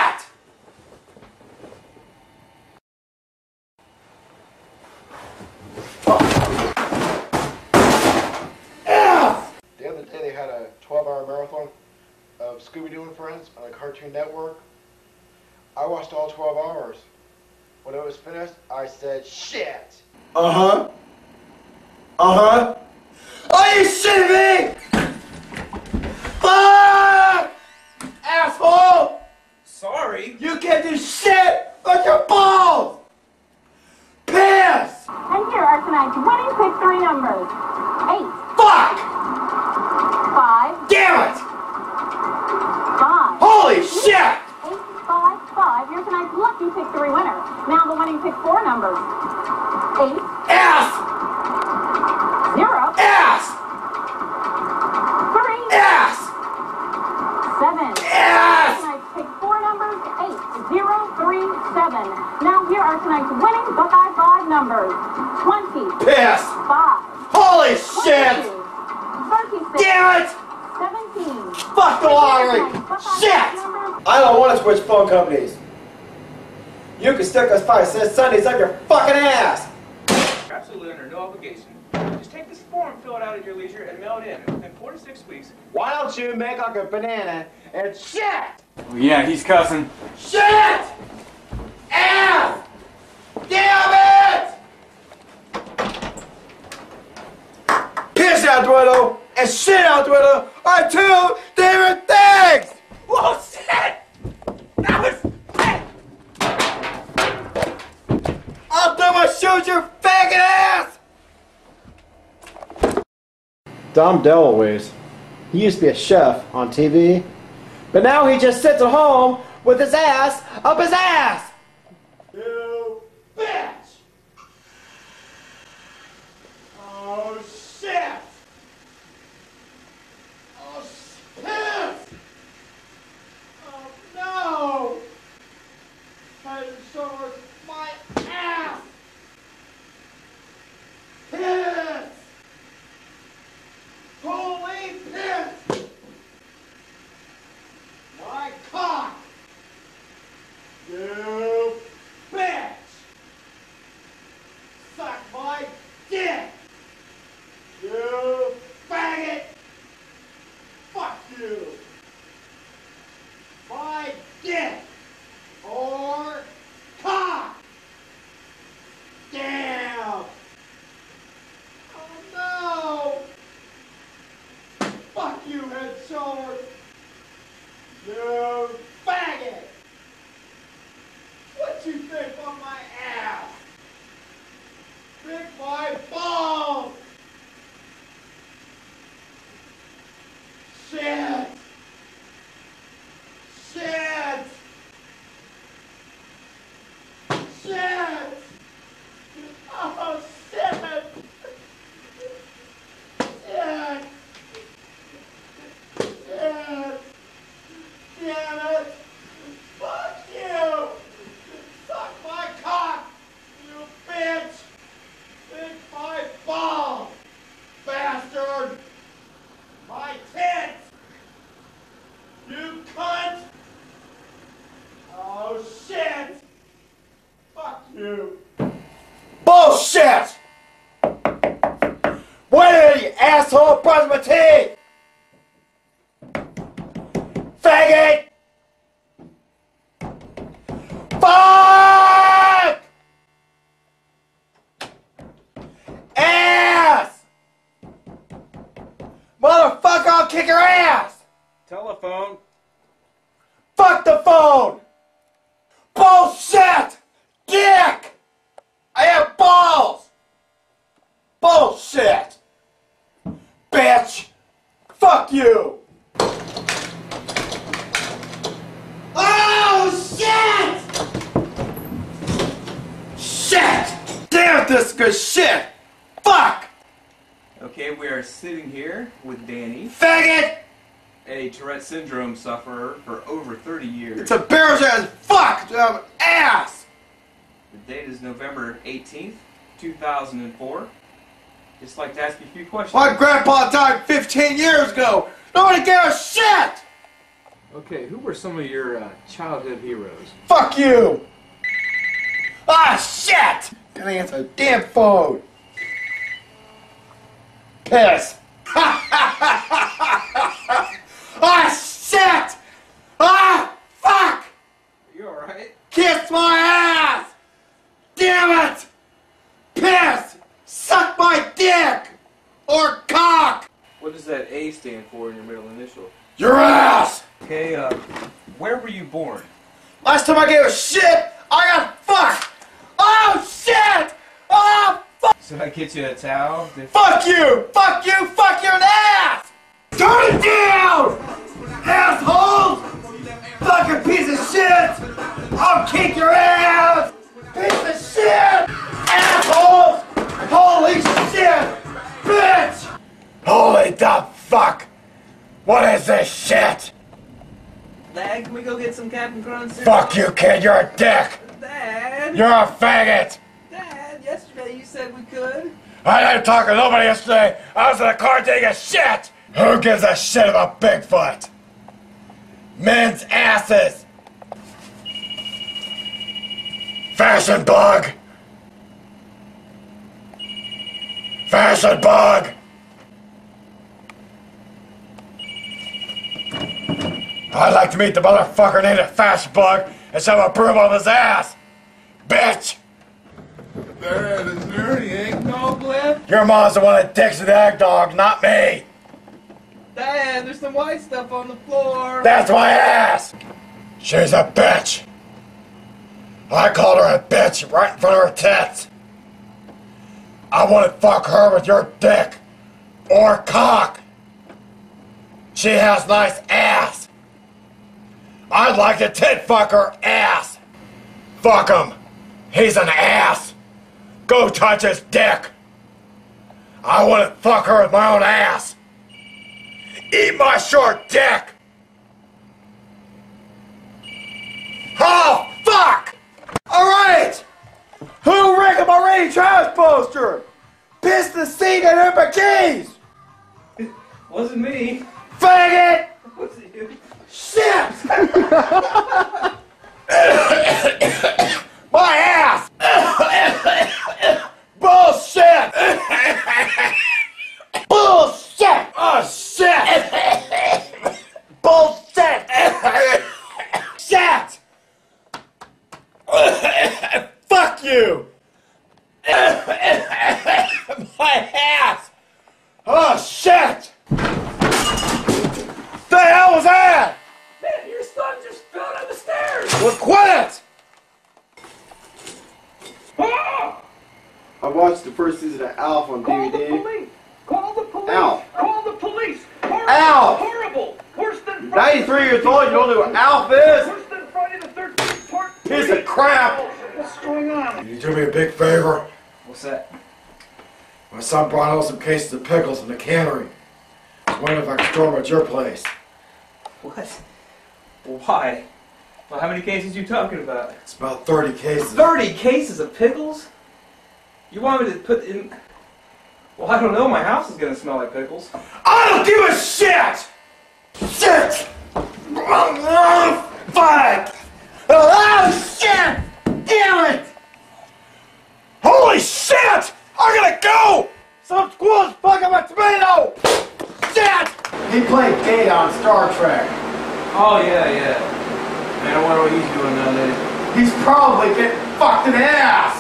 The other day they had a twelve hour marathon of Scooby-Doo and Friends on the Cartoon Network. I watched all twelve hours. When it was finished, I said, shit! Uh-huh. Uh-huh. Are you shitting me? Fuck! Asshole! Sorry. You can't do shit with your balls! Piss! And here are tonight's winning pick three numbers. Eight. Fuck! Five. Damn it! Five. Holy shit! Eight, five, five. Here's tonight's lucky pick three winner. Now the winning pick four numbers. Eight. Ass! Zero. Ass! Three. Ass! Seven. Ass! Tonight's pick four numbers. Eight, zero, three, seven. Now here are tonight's winning Buckeye five numbers. Twenty. Piss! Five. Holy shit! Thirty-six. Damn it! Seventeen. Fuck the lottery! Shit! I don't want to switch phone companies. You can stick those five cent Sundays up your fucking ass! You're absolutely under no obligation. Just take this form, fill it out at your leisure, and mail it in. Within four to six weeks. Why don't you make like a banana and shit? Oh, yeah, he's cussing. Shit! Ass! Damn it! Piss out the window and shit out the window are two different things! Whoa, shit! That was... I'll throw my shoes your faggot ass! Dom DeLuise. He used to be a chef on T V, but now he just sits at home with his ass up his ass! You bitch! Oh shit! Oh piss! Oh no! Head and shoulders, my ass! Piss! Holy piss! My cock! You bitch! Suck my dick! You faggot! Fuck you! My dick! Or cock! Damn! Oh no! Fuck you, head shoulders! You faggot! What you think on my ass? Think my balls! Shit! Shit! Shit! Bullshit! What are you, asshole? Brush my teeth! Faggot! Fuck! Ass! Motherfucker, I'll kick your ass! Telephone. Fuck the phone! Bullshit! Dick! I have balls! Bullshit! Bitch! Fuck you! Oh, shit! Shit! Damn, this is good shit! Fuck! Okay, we are sitting here with Danny. Faggot! A Tourette syndrome sufferer for over thirty years. It's embarrassing as fuck to have an ass! The date is November eighteenth, two thousand four. Just like to ask you a few questions. My grandpa died fifteen years ago! Nobody gave a shit! Okay, who were some of your uh, childhood heroes? Fuck you! Ah, shit! Gotta answer the damn phone. Piss. Ah, shit! Ah, fuck! Are you alright? Kiss my ass! Damn it! Piss! Suck my dick! Or cock! What does that A stand for in your middle initial? Your ass! Okay, uh, where were you born? Last time I gave a shit, I got fucked! Oh, shit! Oh, fuck! Should I get you a towel? Fuck you! Fuck you! Fuck your ass! Turn it down! Asshole! Fucking piece of shit! I'll kick your ass! Piece of shit! Assholes! Holy shit! Bitch! Holy the fuck! What is this shit? Dad, can we go get some Captain Crunch? Fuck you, kid! You're a dick! Dad! You're a faggot! Dad, yesterday you said we could. I didn't talk to nobody yesterday. I was in the car taking a shit. Who gives a shit about Bigfoot? Men's asses. Fashion bug. Fashion bug. I'd like to meet the motherfucker named a Fashion bug and shove a broom on his ass. Bitch. Dad, is there any eggnog left? Your mom's the one that dicks the egg dog, not me. Dad, there's some white stuff on the floor. That's my ass. She's a bitch. I called her a bitch right in front of her tits. I want to fuck her with your dick or cock. She has nice ass. I'd like to tit fuck her ass. Fuck him. He's an ass. Go touch his dick. I want to fuck her with my own ass. Eat my short dick. Oh, fuck! Alright! Who rigged my rain trash poster? Pissed the seat and hit my keys! Wasn't me. Faggot! Was it you? Shit! My ass! Bullshit! Bullshit! Oh, shit! Bullshit! Shit! Fuck you! My ass! Oh, shit! The hell was that? Man, your son just fell down the stairs! Well, quit! Ah! I watched the first season of Alf on D V D. Call the police! Call the police! Alf! Call the police! Horrible! Alf! Horrible! Worse than Friday. ninety-three years old, you don't know who Alf is? Worse than Friday the thirteenth part Piece three. of crap! What's going on? Can you do me a big favor? What's that? My son brought out some cases of pickles in the cannery. I was wondering if I could store them at your place. What? Why? Well, how many cases you talking about? It's about thirty cases. Thirty cases of pickles? You want me to put in... Well, I don't know. My house is going to smell like pickles. I don't give a shit! Shit! Oh, fuck! Oh, shit! Damn it! Holy shit! Look at it go! Some squirrel's fucking my tomato! Shit! He played Data on Star Trek. Oh, yeah, yeah. Man, I wonder what he's doing nowadays. He's probably getting fucked in the ass!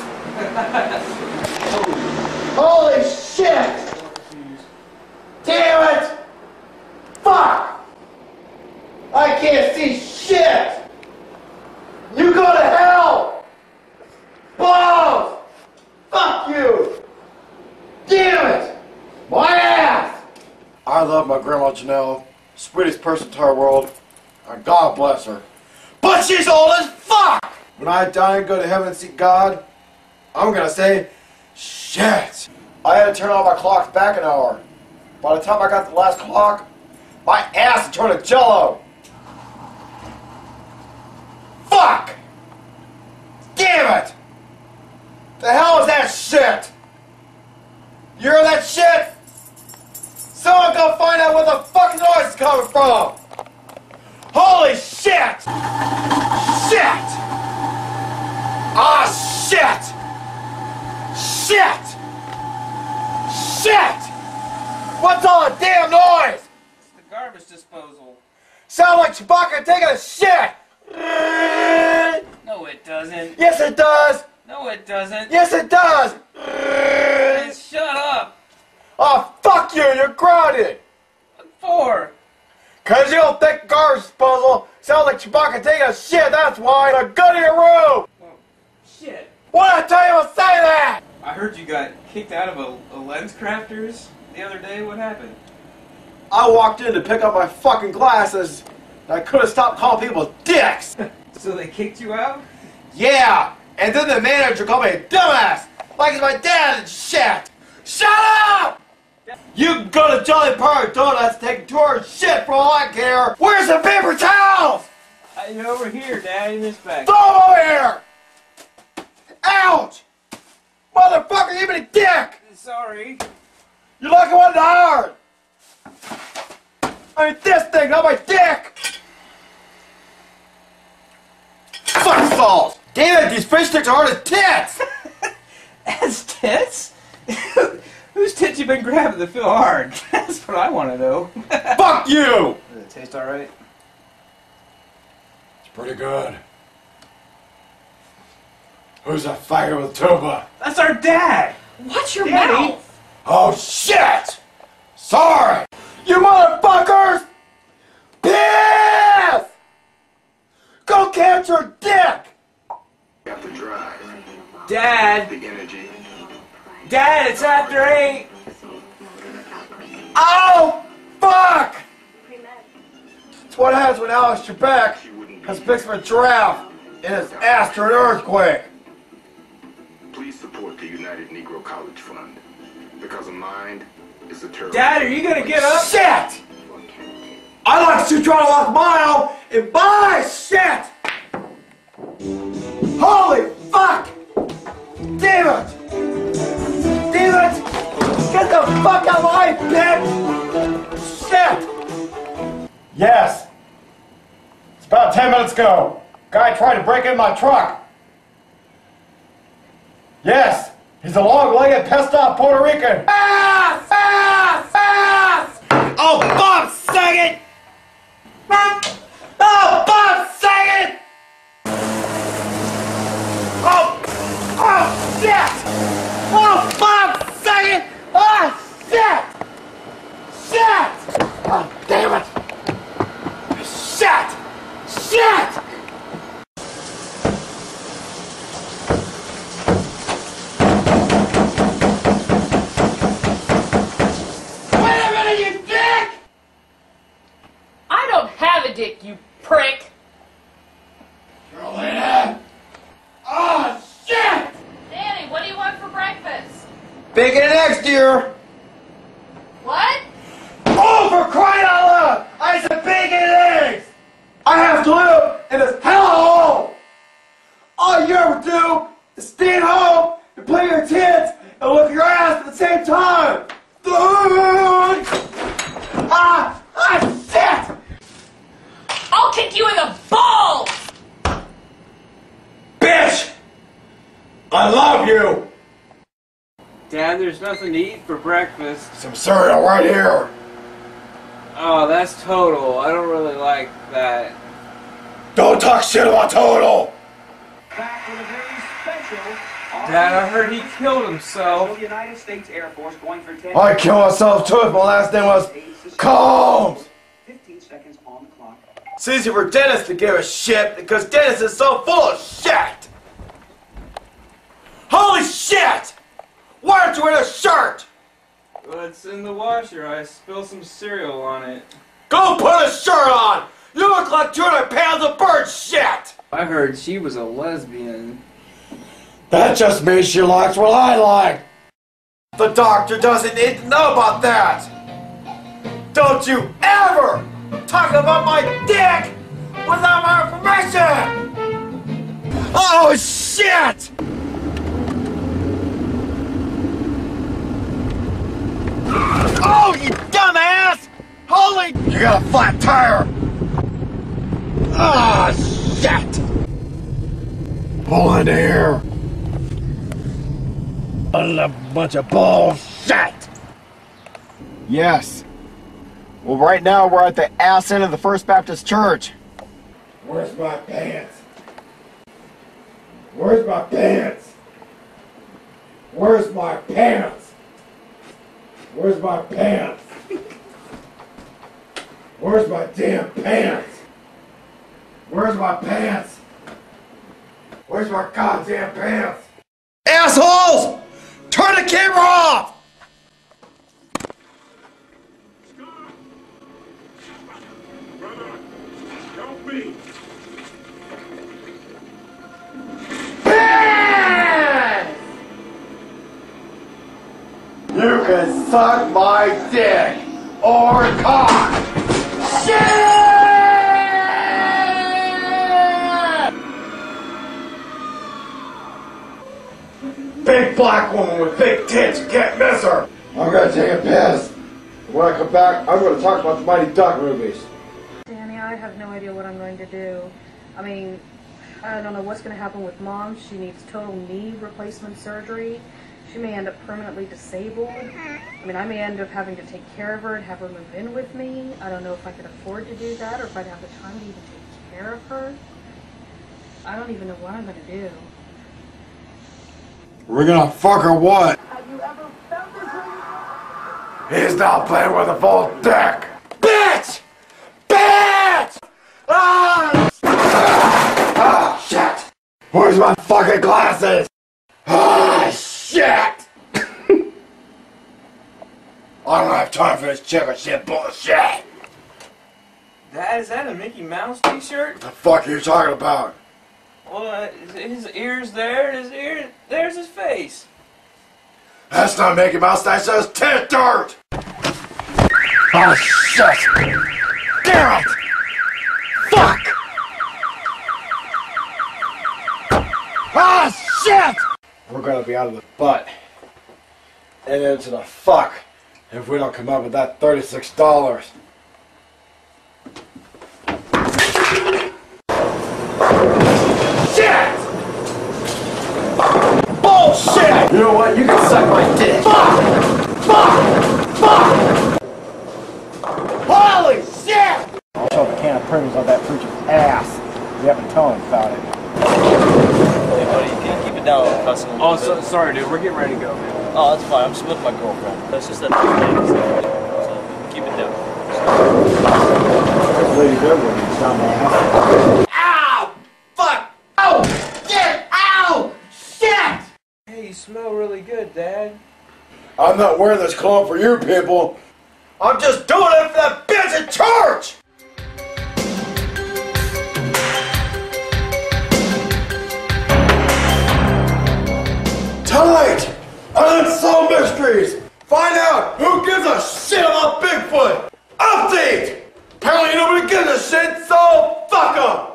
Holy shit! Damn it! Fuck! I can't see shit! You go to hell! Balls! Fuck you! Damn it! My ass! I love my grandma Janelle, sweetest person in the entire world, and God bless her. But she's old as fuck! When I die and go to heaven and see God, I'm gonna say, shit! I had to turn on my clock back an hour. By the time I got the last clock, my ass had turned to jello! Fuck! Damn it! The hell is that shit? You hear that shit? Someone go find out where the fucking noise is coming from! Holy shit! Shit! Ah, shit! Shit! Shit! What's all the damn noise? It's the garbage disposal. Sound like Chewbacca taking a shit! No, it doesn't. Yes, it does! No, it doesn't. Yes, it does! Man, shut up. Oh, fuck you! You're grounded! What for? Cause you don't think garbage disposal sounds like Chewbacca taking a shit, that's why! Now go to your room! Oh, shit. What did I tell you to say that? I heard you got kicked out of a, a lens crafters the other day. What happened? I walked in to pick up my fucking glasses, and I couldn't stop calling people dicks! So they kicked you out? Yeah! And then the manager called me a dumbass! Like it's my dad and shit! Shut up! You can go to Jolly Park Donuts and take a tour of shit for all I care! Where's the paper towels? Uh, you're over here, Dad, in this bag. Throw them over here! Ouch! Motherfucker, you been a dick! Sorry. You're lucky one to hard! I mean this thing, not my dick! Fuck balls! Damn it, these fish sticks are hard as tits! As tits? Whose tits you been grabbing that feel hard? That's what I want to know. Fuck you! Does it taste alright? It's pretty good. Who's that faggot with tuba? That's our dad! Watch your Daddy. mouth! Oh shit! Sorry! You motherfuckers! Piss! Go catch your dick! Got the drive. Dad! The energy. Dad, it's after eight! Oh! Fuck! It's what happens when Alex Trebek has fixed for a giraffe in his ass during an earthquake. Please support the United Negro College Fund. Because a mind is a terrible... Dad, are you gonna get up? Shit! I like to try to walk a mile and buy shit! Holy fuck! Damn it! Damn it! Get the fuck out of my bitch! Shit! Yes. It's about ten minutes ago. Guy tried to break in my truck. Yes. He's a long-legged, pissed-off Puerto Rican. Fast! Fast! Fast! Oh, Bob Saget! Oh, Bob Saget! Oh! Oh, shit! Oh, Bob Saget! Oh, shit! Shit! Oh, damn it! Shit! Shit! Wait a minute, you dick! I don't have a dick, you prick! Carolina! Oh, shit! Danny, what do you want for breakfast? Bacon and eggs, dear! What? Oh, for crying out loud! I said bacon and eggs! I have to live in this hellhole! All you ever do is stay at home and play your tits and look at your ass at the same time! Ah! Ah, shit! I'll kick you in the balls! Bitch! I love you! Dad, there's nothing to eat for breakfast. Some cereal right here. Oh, that's Total. I don't really like that. Don't talk shit about Total. Back with a very special. Dad, I heard he killed himself. United States Air Force going for ten. I killed myself too if my last name was Combs. fifteen seconds on the clock. It's easy for Dennis to give a shit because Dennis is so full of shit. Holy shit! Why aren't you in a shirt? Well, it's in the washer. I spilled some cereal on it. Go put a shirt on! You look like two hundred pounds of bird shit! I heard she was a lesbian. That just means she likes what I like. The doctor doesn't need to know about that. Don't you ever talk about my dick without my permission! Oh shit! Oh, you dumbass! Holy... You got a flat tire! Ah, shit! Pull in here! What a bunch of bullshit! Yes. Well, right now we're at the ass end of the First Baptist Church. Where's my pants? Where's my pants? Where's my pants? Where's my pants? Where's my damn pants? Where's my pants? Where's my goddamn pants? Assholes! Turn the camera off! Brother, help me. Pants! You can suck my dick or cock. Shit! Big black woman with big tits, you can't miss her. I'm gonna take a piss. When I come back, I'm gonna talk about the Mighty Duck movies. Danny, I have no idea what I'm going to do. I mean, I don't know what's going to happen with Mom. She needs total knee replacement surgery. She may end up permanently disabled. I mean, I may end up having to take care of her and have her move in with me. I don't know if I could afford to do that or if I'd have the time to even take care of her. I don't even know what I'm going to do. We're gonna fuck or what? Have you ever felt this? He's not playing with a full dick! Bitch! Bitch! Ah! Ah, shit! Where's my fucking glasses? Ah, shit! I don't have time for this chicken shit bullshit! Dad, is that a Mickey Mouse t-shirt? What the fuck are you talking about? Well, uh, his ear's there, and his ear, there's his face. That's not Mickey Mouse, that's just tit dirt! Oh shit! Damn it! Fuck! Ah shit! We're gonna be out of the butt and into the fuck if we don't come up with that thirty-six dollars. Shit! Bullshit! You know what? You can suck my dick. Fuck! Fuck! Fuck! Holy shit! I'll shove a can of Pringles on that preacher's ass. You haven't told him about it. Hey buddy, can you keep it down on cussing a little Oh, bit? so, sorry dude, we're getting ready to go, man. Oh, that's fine. I'm just with my girlfriend. That's just that thing. So keep it down. Lady Beverly, dumbass. Ow! Fuck! Ow! Shit! Ow! Shit! Hey, you smell really good, Dad. I'm not wearing this cologne for you people. I'm just doing it for that bitch at church! Tonight, on Unsolved Mysteries, find out who gives a shit about Bigfoot! Update! Apparently nobody gives a shit, so fuck 'em!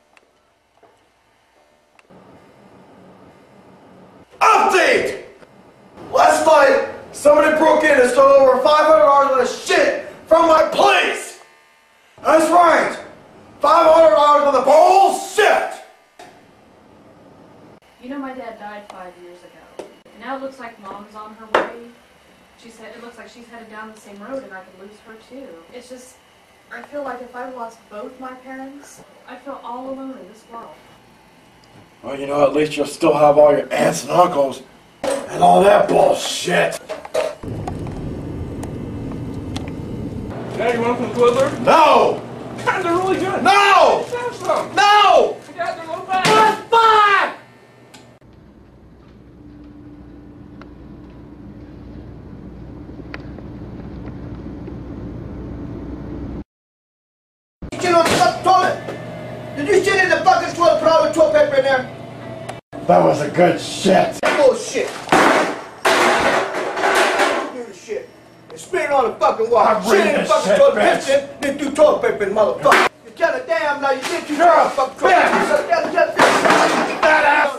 Update! Last night, somebody broke in and stole over five hundred dollars worth of shit from my place! That's right! five hundred dollars worth of bullshit! You know, my dad died five years ago. Now it looks like Mom's on her way. She said it looks like she's headed down the same road and I could lose her too. It's just, I feel like if I lost both my parents, I'd feel all alone in this world. Well, you know, at least you'll still have all your aunts and uncles and all that bullshit. Dad, you want some Twizzlers? No! God, they're really good. No! Let's have some. No! Dad, they're low fat. Fuck! Fuck! Shit on the fucking toilet? Did you shit in the fucking toilet, put all the toilet paper in there? That was a good shit. Bullshit. Do the shit. And spit it on the fucking wall. I'm Shit reading in the this fucking shit, toilet, bitch. piss in, then do toilet paper in, motherfucker. You tell a damn now you did too You're a fucking toilet bitch. paper. Tell a damn That ass.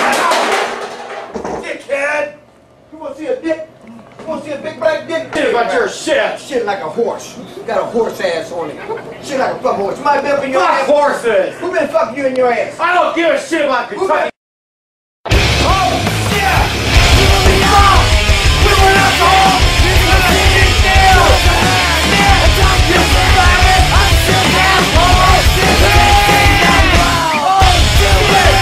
Dickhead. You wanna see a dick? You wanna see a big black dick? Shit about your shit. Shit like a horse. You got a horse ass on it. Shit like a fucking horse. You might be up in your Fuck ass. horses. Who been fucking you in your ass? I don't give a shit about Who Kentucky. been... Oh, shit! We went out to home! You're gonna see me down! Yeah! You survived! I'm still down! Oh, shit! Oh, stupid!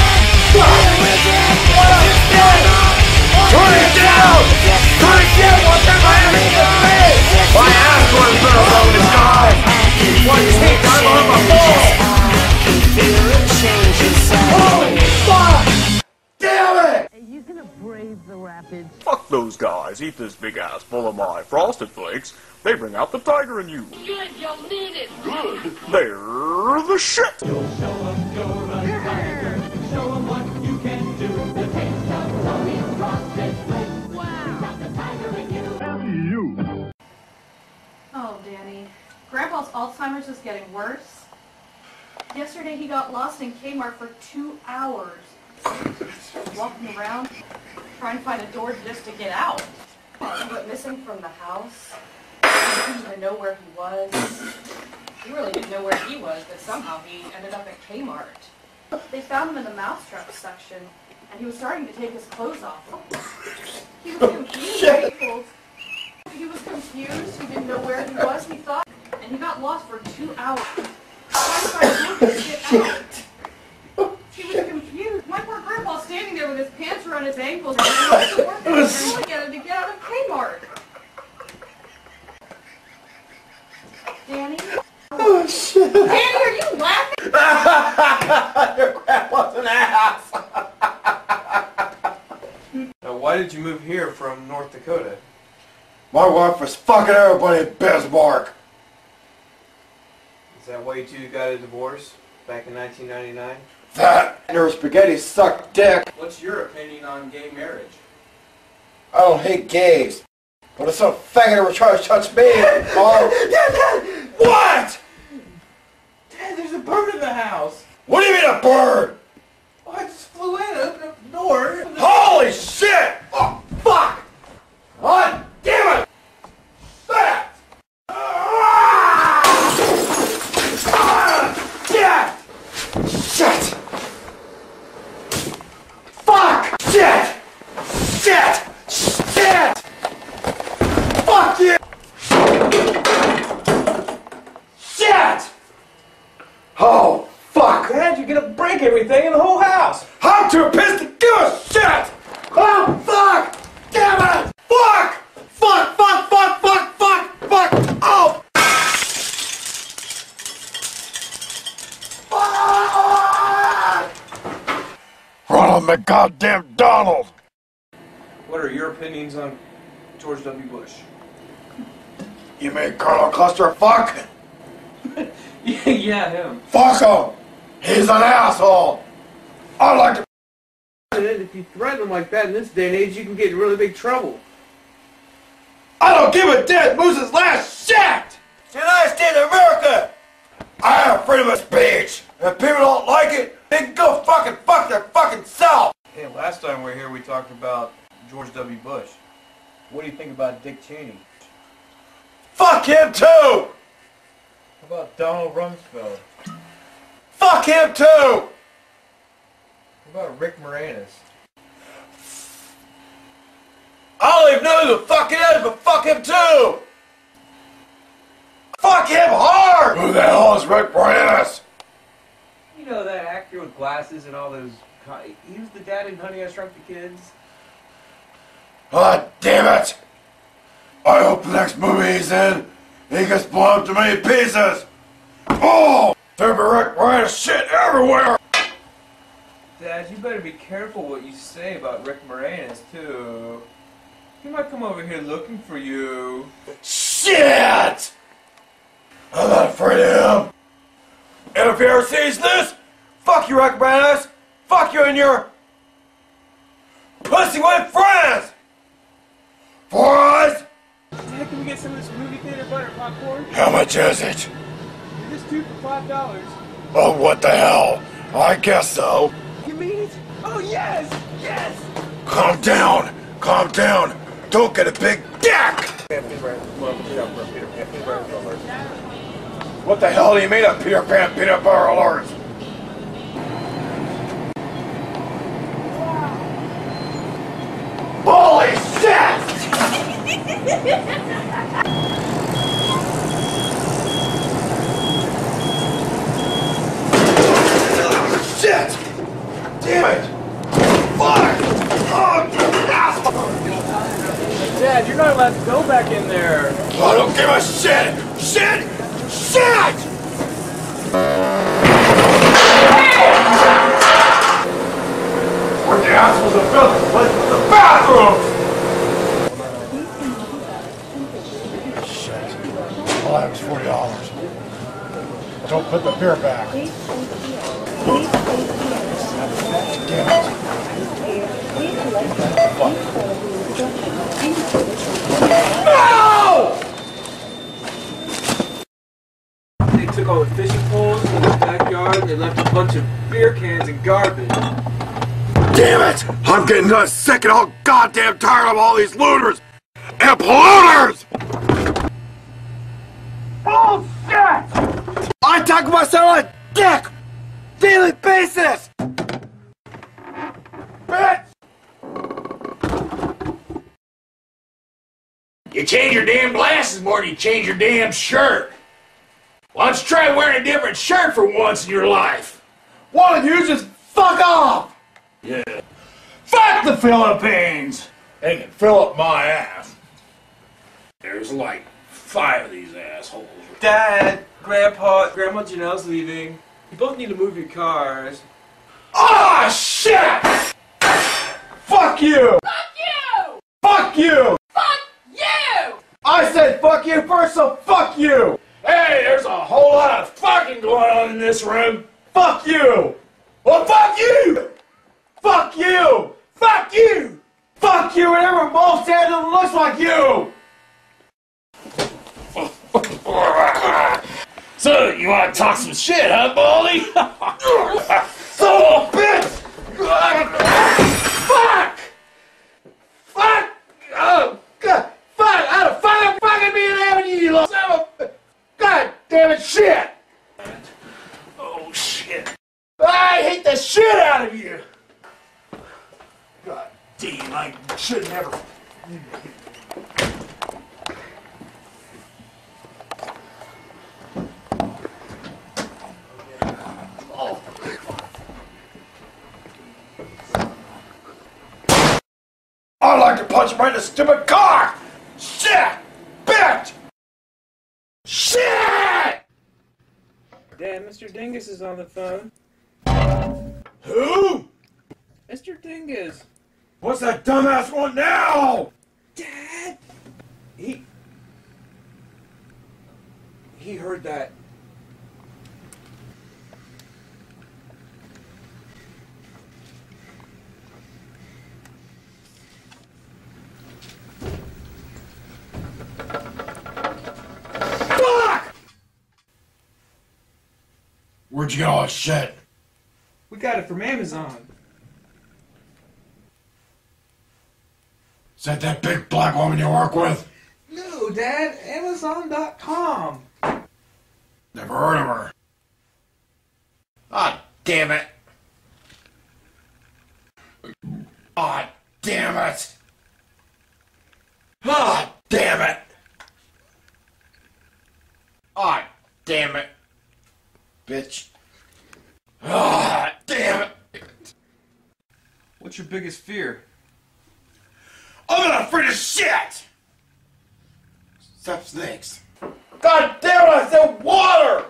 Turn it down! Turn it down! What's that Miami to me? My ass was better than this guy! One kick, I'm on my ball! Holy fuck! Damn it! You gonna brave the rapids? Fuck those guys. Eat this big ass full of my Frosted Flakes. They bring out the tiger in you. Good, you'll need it. Good. They're the shit. You'll show them you're a tiger. Show them what you can do. The taste of Tony's Frosted Flakes. Wow. Got the tiger in you. And you. Oh, Danny. Grandpa's Alzheimer's is getting worse. Yesterday he got lost in Kmart for two hours. Walking around, trying to find a door just to get out. He went missing from the house. He didn't even know where he was. He really didn't know where he was, but somehow he ended up at Kmart. They found him in the mousetrap section, and he was starting to take his clothes off. He was confused. He was confused. He didn't know where he was, he thought. And he got lost for two hours. Trying to find a door to get out. He was confused. My poor grandpa standing there with his pants around his ankles and he went to work and yelling at him to get out of Kmart. Danny? Oh shit! Danny, are you laughing? Your grandpa's an ass! Now, why did you move here from North Dakota? My wife was fucking everybody in Bismarck. Is that why you two got a divorce back in nineteen ninety-nine? That and her spaghetti sucked dick. What's your opinion on gay marriage? I don't hate gays. But if some faggot ever tries to touch me, I'll... What? Dad, there's a bird in the house. What do you mean a bird? Oh, I just flew in, opened up the door. Holy shit! Oh, fuck! God damn it! That! Ah! Shit! Shit! Fuck! Shit! Shit! Shit! Fuck you! Shit! Oh, fuck! Dad, you're gonna break everything in the whole house. I'm too pissed to give a shit! Oh, fuck! Damn it! Fuck! Fuck, fuck, fuck, fuck, fuck, fuck! Oh! Fuck! Ronald McGoddamn Donald! What are your opinions on George W. Bush? You mean Colonel Clusterfuck? Yeah, him. Fuck him! He's an asshole! I like to... If you threaten him like that in this day and age, you can get in really big trouble. I don't give a dead moose's last shit! United States of America! I have freedom of speech! If people don't like it, they can go fucking fuck their fucking self! Hey, last time we were here, we talked about George W. Bush. What do you think about Dick Cheney? Fuck him too! How about Donald Rumsfeld? Fuck him too! What about Rick Moranis? who the fuck it is, but fuck him too! Fuck him hard! Who the hell is Rick Moranis? You know that actor with glasses and all those... He was the dad in Honey, I Shrunk the Kids. God damn it! I hope the next movie he's in, he gets blown up to many pieces! Oh! There'll be Rick Moranis shit everywhere! Dad, you better be careful what you say about Rick Moranis, too. He might come over here looking for you. Shit! I'm not afraid of him. And if he ever sees this, fuck you, Rick Moranis! Fuck you and your pussy with friends! Four eyes! Dad, can we get some of this movie theater butter popcorn? How much is it? This two for five dollars. Oh, what the hell? I guess so. You mean it? Oh, yes! Yes! Calm down! Calm down! Don't get a big dick! What the hell do you mean a Peter Pan peanut butter alert? Holy shit! Shit! Damn it! Fuck! Oh, asshole! Dad, you're not allowed to go back in there. I don't give a shit! Shit! Shit! Where the assholes have built this place with the bathroom? Shit. All I have was forty dollars. Don't put the beer back. Damn it. No! They took all the fishing poles in the backyard and they left a bunch of beer cans and garbage. Damn it! I'm getting uh, sick and all goddamn tired of all these looters and polluters! Bullshit! I talk about myself like a dick! Daily basis! Bitch! You change your damn glasses more than you change your damn shirt. Why don't you try wearing a different shirt for once in your life? Why don't you just fuck off? Yeah. Fuck the Philippines! They can fill up my ass. There's like five of these assholes. Dad, Grandpa, Grandma Janelle's leaving. You both need to move your cars. Ah, shit! Fuck you! Fuck you! Fuck you! Fuck you! I said fuck you first, so fuck you! Hey, there's a whole lot of fucking going on in this room. Fuck you! Well, fuck you! Fuck you! Fuck you! Fuck you whenever most Angela looks like you! So, you want to talk some shit, huh, Baldy? Son of a bitch! Fuck! Fuck! Oh, God! Fuck! Out of fucking fucking me and Avenue, you little son of a... God damn it, shit! Oh, shit. I hate the shit out of you! God damn, I should never... I'd like to punch him right in the stupid car! Shit! Bitch! Shit! Dad, Mister Dingus is on the phone. Who? Mister Dingus. What's that dumbass want now? Dad! He... He heard that. Fuck! Where'd you get all this shit? We got it from Amazon. Is that that big black woman you work with? No, Dad. Amazon dot com. Never heard of her. Ah, damn it. Ah, damn it. Ah, damn it! Ah, damn it! Bitch. Ah, damn it! What's your biggest fear? I'm not afraid of shit! Except snakes. God damn it, I said water!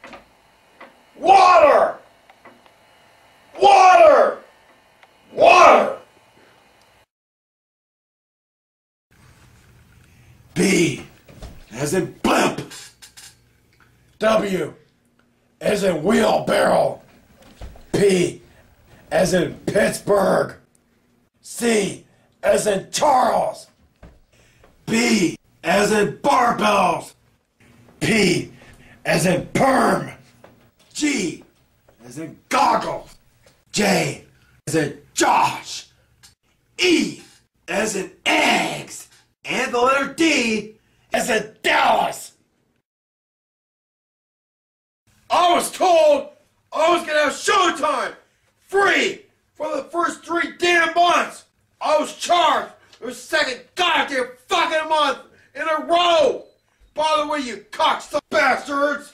Water! Water! Water! B as in blimp. W as in wheelbarrow. P as in Pittsburgh. C as in Charles. B as in barbells. P as in perm. G as in goggles. J as in Josh. E as in eggs. And the letter D as in Dallas. I was told I was gonna have showtime free for the first three damn months. I was charged the second goddamn fucking month in a row. By the way, you cocksucker bastards.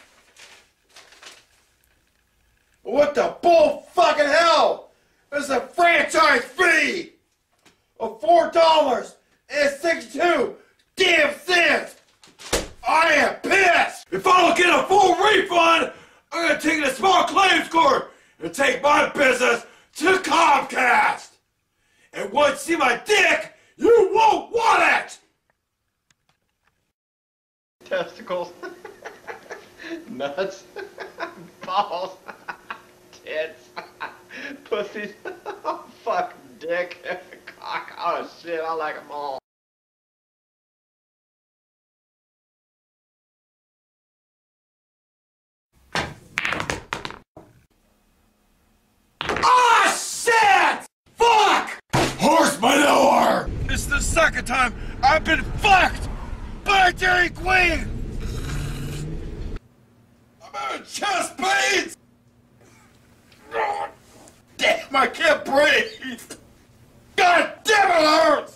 What the bull fucking hell? This is a franchise fee of four dollars and sixty-two damn cents. I am pissed. If I don't get a full refund, I'm gonna take it to small claims court and take my business to Comcast. And once you see my dick, you won't want it. Testicles. Nuts. Balls. Tits. Pussies. Fuck. Dick. Cock. Oh shit, I like them all. Ah, shit! Fuck! Horse manure! This is the second time I've been fucked by a Dairy Queen! I'm having chest pains! God damn, I can't breathe! God damn it, hurts!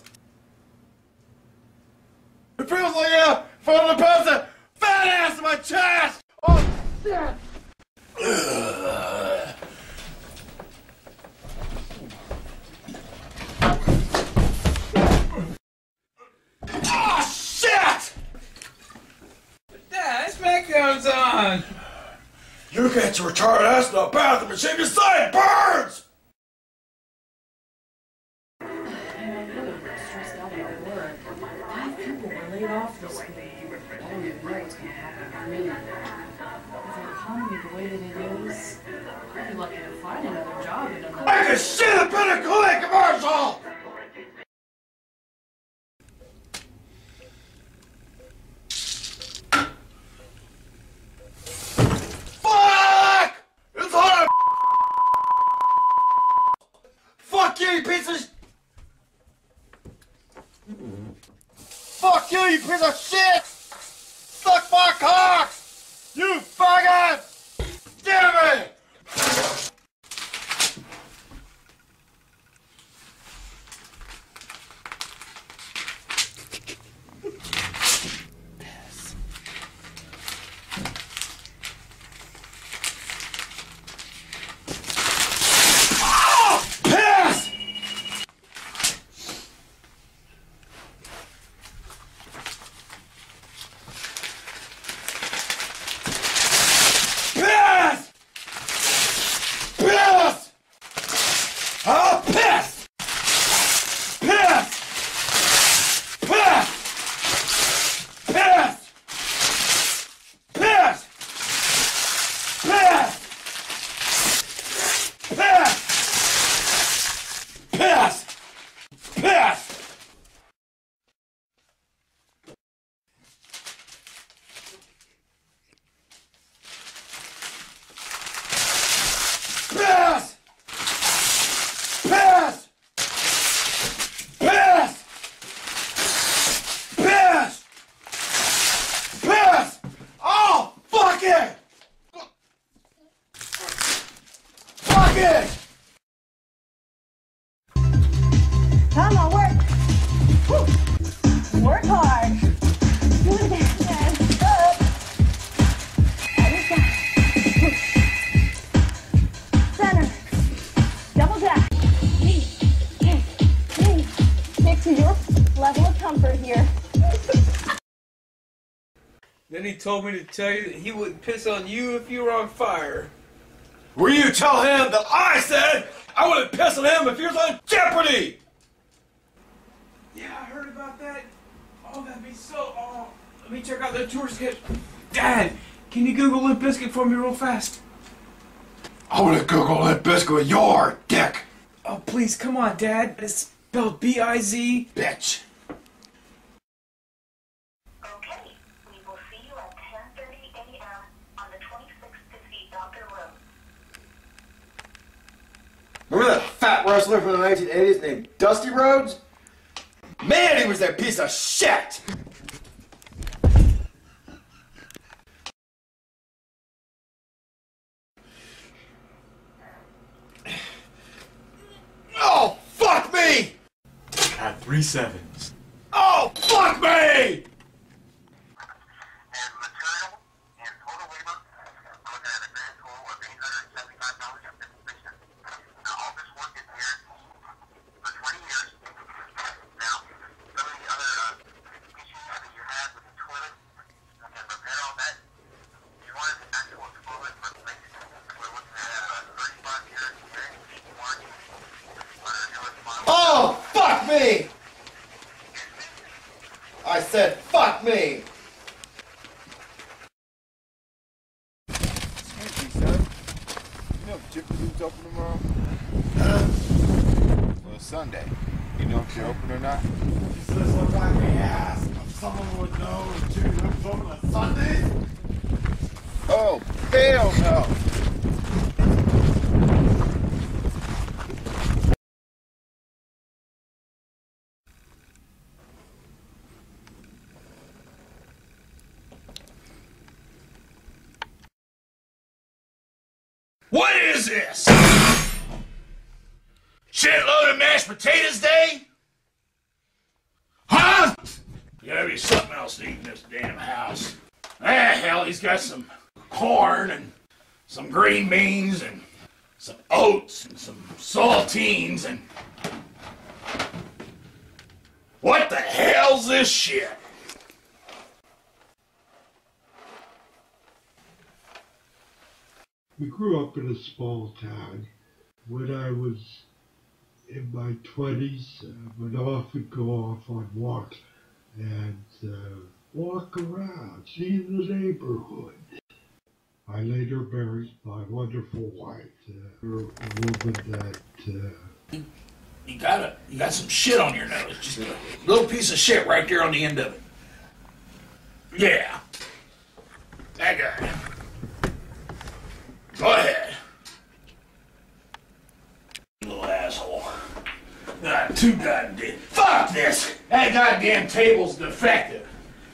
It feels like a phone deposit fat ass in my chest! Oh, shit! Ugh. Oh, shit! Dad, this macarons on! You get your retarded ass in the bathroom and shave your side burns! Five people were laid off this week. I don't even know what's going to happen with me. With the economy the way that it is, I'd be lucky to find another job in another... I can shit a bit of Kool-Aid commercial! Fuck! It's hot! Fuck you, you piece of... Fuck you, you piece of shit! Suck my cock! You faggot! Damn it! Oh, piss! to your level of comfort here. Then he told me to tell you that he wouldn't piss on you if you were on fire. Will you tell him that I said I wouldn't piss on him if he was on Jeopardy? Yeah, I heard about that. Oh, that'd be so... Oh, let me check out the tour sketch. Dad, can you Google Limp Bizkit for me real fast? I want to Google Limp Bizkit with your dick. Oh, please, come on, Dad. It's spelled B I Z. Bitch. Okay, we will see you at ten thirty a m on the twenty-sixth to see Doctor Rowe. Remember that fat wrestler from the nineteen eighties named Dusty Rhodes? Man, he was that piece of shit! Oh, fuck me! At three sevens. Oh, fuck me! Oh, fuck me! I said, fuck me! Excuse me, son. You know if Jeopardy's open tomorrow? Huh? Well, it's Sunday. You know if they're open or not? This looks like me ass. Someone would know if Jeopardy's open on Sundays? Oh, hell no! What is this? Shitload of mashed potatoes day? Huh? You gotta be something else to eat in this damn house. Ah, hell, he's got some corn and some green beans and some oats and some saltines and... What the hell's this shit? We grew up in a small town. When I was in my twenties, I would often go off on walks and uh, walk around, see the neighborhood. I later married my wonderful wife, uh, a woman that... Uh, You got it. You got some shit on your nose. Just a little piece of shit right there on the end of it. Yeah. That guy. Go ahead. Little asshole. Ah, too goddamn. Fuck this! That goddamn table's defective.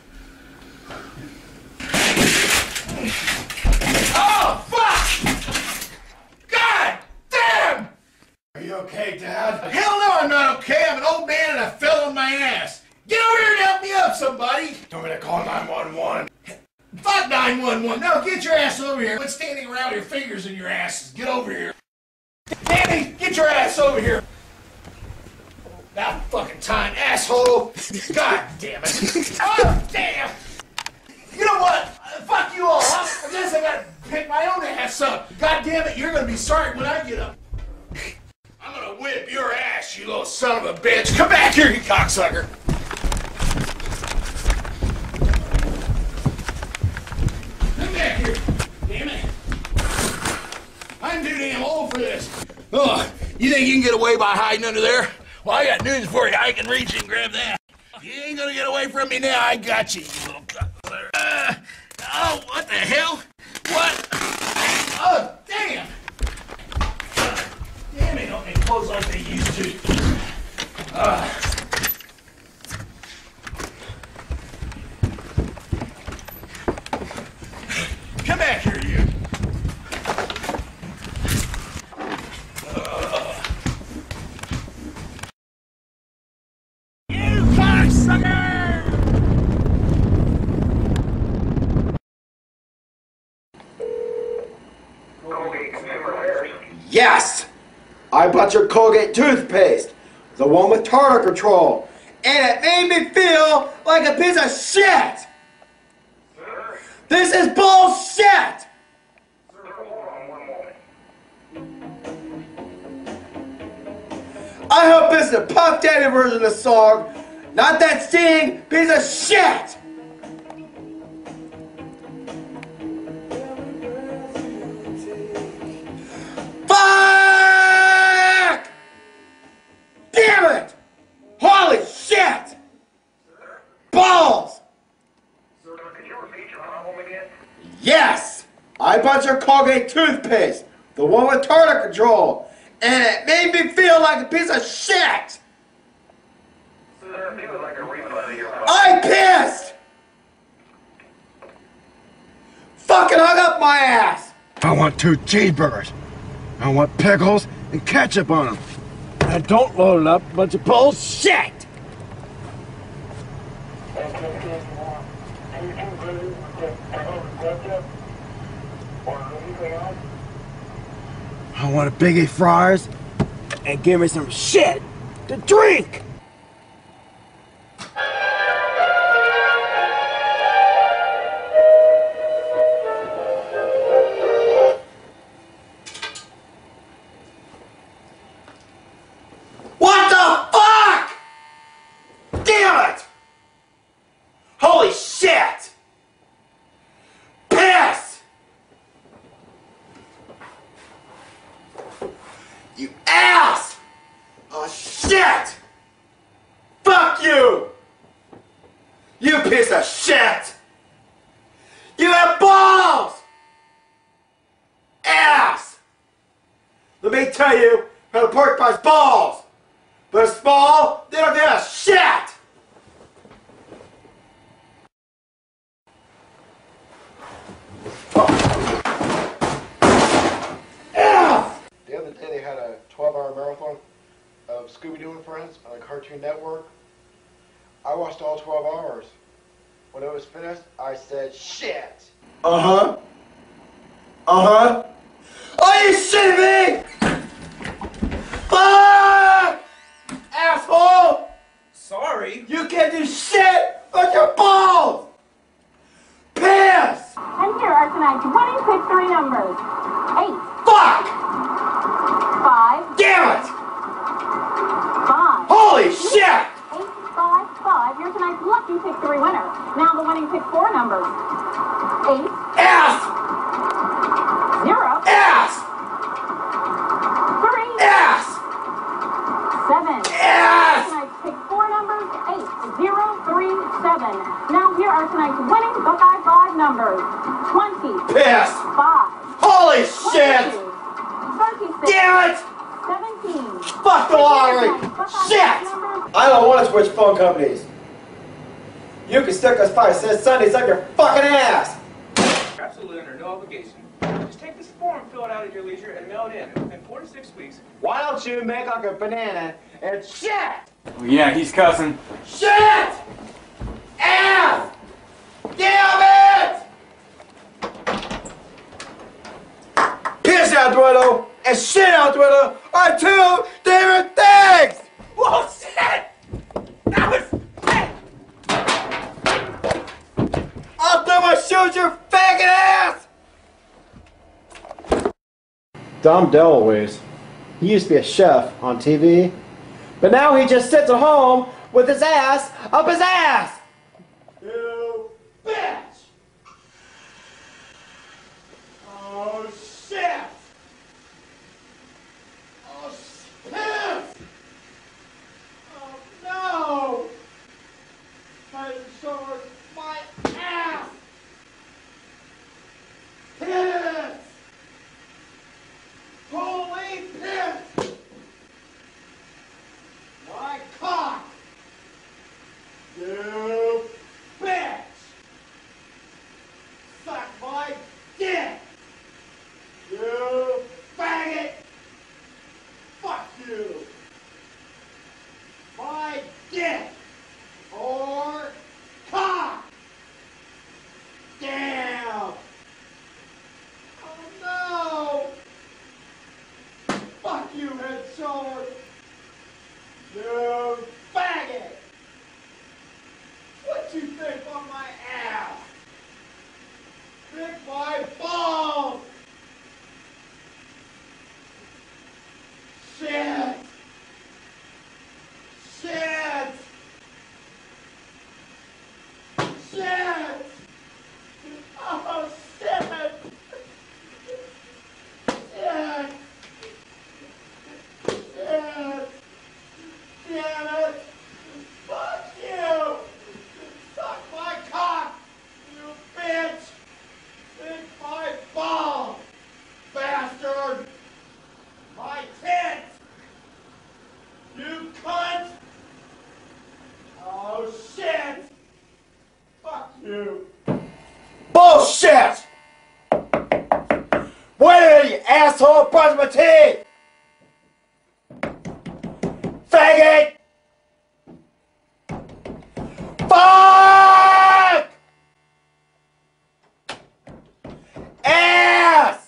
Oh, fuck! God damn! Are you okay, Dad? Hell no, I'm not okay. I'm an old man and I fell on my ass. Get over here and help me up, somebody. I'm gonna call nine one one. Fuck nine one one. No, get your ass over here. Quit standing around with your fingers in your asses. Get over here. Danny, get your ass over here. About fucking time, asshole. God damn it. Oh, damn. You know what? Uh, fuck you all. Huh? I guess I gotta pick my own ass up. God damn it, you're gonna be sorry when I get up. I'm gonna whip your ass, you little son of a bitch. Come back here, you cocksucker. Come back here. Damn it. I'm too damn old for this. Oh, you think you can get away by hiding under there? Well, I got news for you. I can reach and grab that. You ain't gonna get away from me now. I got you, you little cocksucker. Uh, oh, what the hell? What? Oh, damn. Uh, damn, they don't make clothes like they used to. Uh, come back here, you. Uh, you cocksucker! Yes! I bought your Colgate toothpaste. The one with tartar control. and it made me feel like a piece of shit. Sir? This is bullshit. Sir, hold on one moment. I hope this is a Puff Daddy version of the song, not that Sting piece of shit. Fuck! Damn it! Holy shit! Balls! Sir, could you repeat your problem again? Yes! I bought your Colgate toothpaste, the one with tartar control, and it made me feel like a piece of shit! Sir, you would like a refund of your I pissed! Fucking hung up my ass! I want two cheeseburgers. I want pickles and ketchup on them. And don't load it up a bunch of bullshit! I want a biggie fries and give me some shit to drink! What the fuck? Damn it! Holy shit! Piss! You ass! Oh shit! Fuck you! You piece of shit! You have balls! Ass! Let me tell you how to porcupine balls! They're small, they don't give a shit! The other day they had a twelve hour marathon of Scooby-Doo and Friends on the Cartoon Network. I watched all twelve hours. When it was finished, I said, shit! Uh-huh. Uh-huh. Are you shitting me? Fuck! Asshole! Sorry. You can't do shit with your balls! Piss! And here are tonight's winning pick three numbers. Eight. Fuck! Five. Damn it! Five. Holy shit! Eight, five, five. You're tonight's lucky pick three winner. Now the winning pick four numbers. Eight. Ass! Zero. Ass! Three. Ass! Seven. Ass! Tonight's pick four numbers. Eight, zero, three, seven. Now here are tonight's winning Buckeye five numbers. Twenty. Piss! Five. Holy shit! Thirty-six. Damn it! Seventeen. Fuck the lottery! Shit! I don't want to switch phone companies. You can stick us five cents Sundays up your fucking ass! Absolutely under no obligation. Just take this form, fill it out at your leisure, and mail it in. Within four to six weeks. Why don't you make like a banana and shit? Oh, yeah, he's cussing. Shit! Ass! Damn it! Piss out the window and shit out the window are two different things! Whoa, shit! That was... I'll throw my shoes your faggot ass! Dom DeLuise. He used to be a chef on T V, but now he just sits at home with his ass up his ass! You bitch! Oh shit! Oh shit! Oh no! My short, my ass! Piss! Holy piss! My cock! You bitch! Suck my dick! You faggot! Fuck you! My dick! Or cock! Damn! Oh no! Fuck you, head shoulder! You faggot! brush my teeth! Faggot! Fuck! Ass!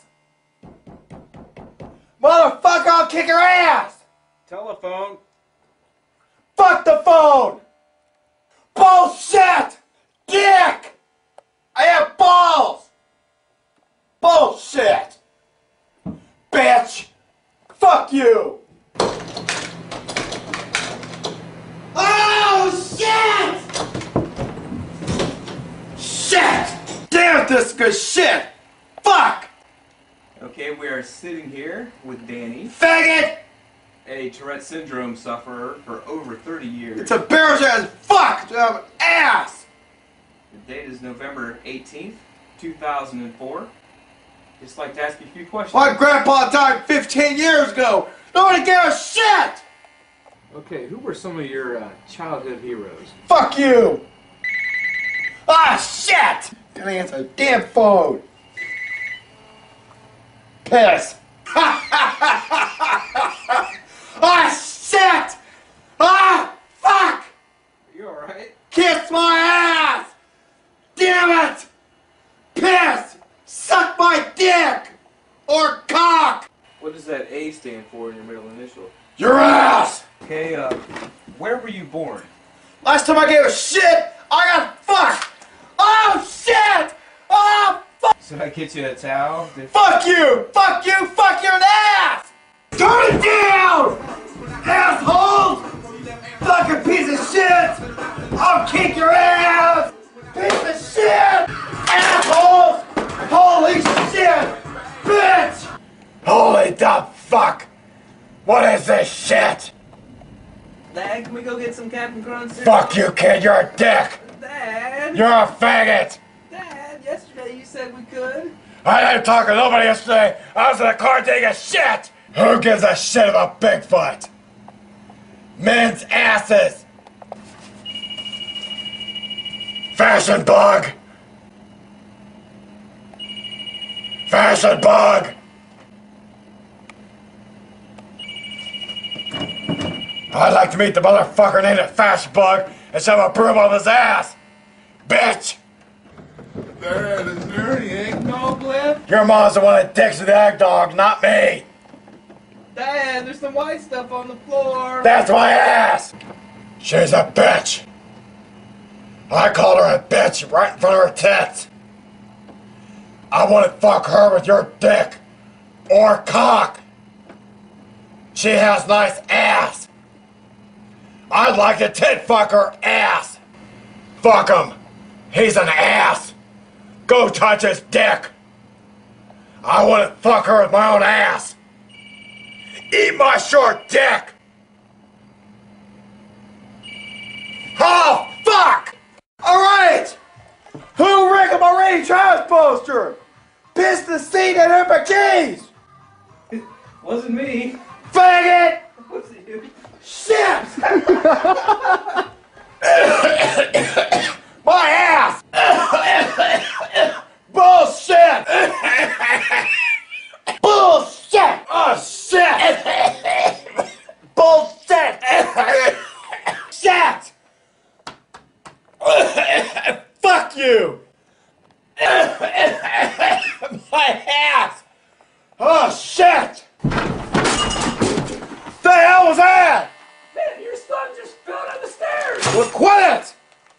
Motherfucker, I'll kick your ass! Telephone. Fuck the phone! Bullshit! Dick! I have balls! Bullshit! Bitch! Fuck you! Oh shit! Shit! Damn it, this is good shit! Fuck! Okay, we are sitting here with Danny. Faggot! A Tourette's syndrome sufferer for over thirty years. It's embarrassing as fuck to have an ass! The date is November eighteenth, two thousand four. Just like to ask you a few questions. My grandpa died fifteen years ago! Nobody gave a shit! Okay, who were some of your uh, childhood heroes? Fuck you! Ah, shit! Gonna answer the damn phone. Piss. Ah, shit! Ah, fuck! Are you alright? Kiss my ass! Damn it! Piss! Suck my dick! Or cock! What does that A stand for in your middle initial? Your ass! Okay, uh, where were you born? Last time I gave a shit, I got fucked! Oh, shit! Oh, fuck! Should I get you a towel? Fuck you! Fuck you! Fuck your ass! Turn it down! Assholes! Fucking piece of shit! I'll kick your ass! Piece of shit! Assholes! Holy shit! Bitch! Holy the fuck! What is this shit? Dad, can we go get some Captain Crunch? Fuck you, kid! You're a dick! Dad! You're a faggot! Dad, yesterday you said we could. I didn't talk to nobody yesterday! I was in the car taking a shit! Who gives a shit about Bigfoot? Men's asses! Fashion bug! Fashion bug! I'd like to meet the motherfucker named a Fashion Bug and shove a broom on his ass! Bitch! Dad, is there any eggnog left? Your mom's the one that dicks the egg dog, not me! Dad, there's some white stuff on the floor. That's my ass! She's a bitch! I called her a bitch right in front of her tits! I want to fuck her with your dick! Or cock! She has nice ass! I'd like to tit fuck her ass! Fuck him! He's an ass! Go touch his dick! I want to fuck her with my own ass! Eat my short dick! Oh, fuck! Alright! Who rigged my Ray Travis poster? Pissed the seat and hit my keys! Wasn't me. Faggot! Was it you? Shit! My ass! Bullshit! Bullshit! Oh shit! Bullshit! Shit! Fuck you! My ass! Oh shit! The hell was that? Man, your son just fell down the stairs! Well, quit it!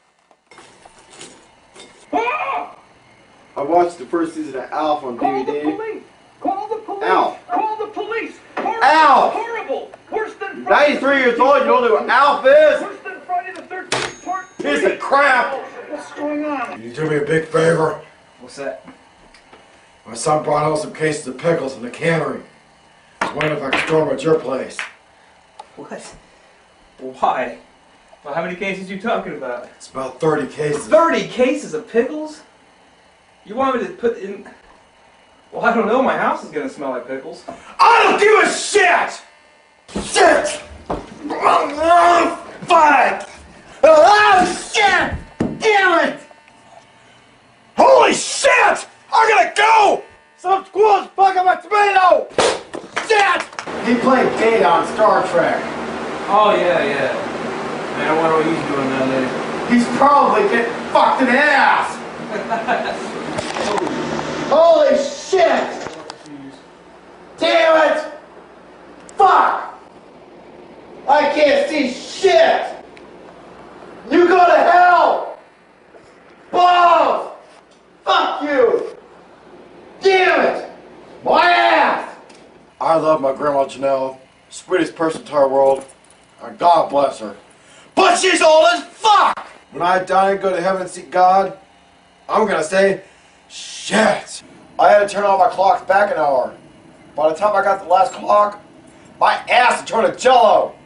Ah! I watched the first season of Alf on Call D V D. the police! Call the police! Alf! Call the police! Horrible! Alf! Horrible! Worse than Friday ninety-three years old, you don't know what Alf is? Worse than Friday the thirteenth part Piece of crap! What's going on? Can you do me a big favor? What's that? My son brought home some cases of pickles in the cannery. I was wondering if I could store them at your place. What? Why? Well, how many cases you talking about? It's about thirty cases. thirty cases of pickles? You want me to put in... Well, I don't know. My house is going to smell like pickles. I don't give a shit! Shit! Oh, fuck! Oh, shit! Damn it! Holy shit! I gotta go! Some squirrel's fucking my tomato! Star Trek. Oh, yeah, yeah. Man, I wonder what he's doing down there. He's probably getting fucked in the ass! Holy shit! Damn it! Fuck! I can't see shit! You go to hell! Balls! Fuck you! Damn it! My ass! I love my grandma Janelle, sweetest person in the entire world, and God bless her. But she's old as fuck! When I die and go to heaven and see God, I'm gonna say, shit! I had to turn all my clocks back an hour. By the time I got the last clock, my ass had turned to jello.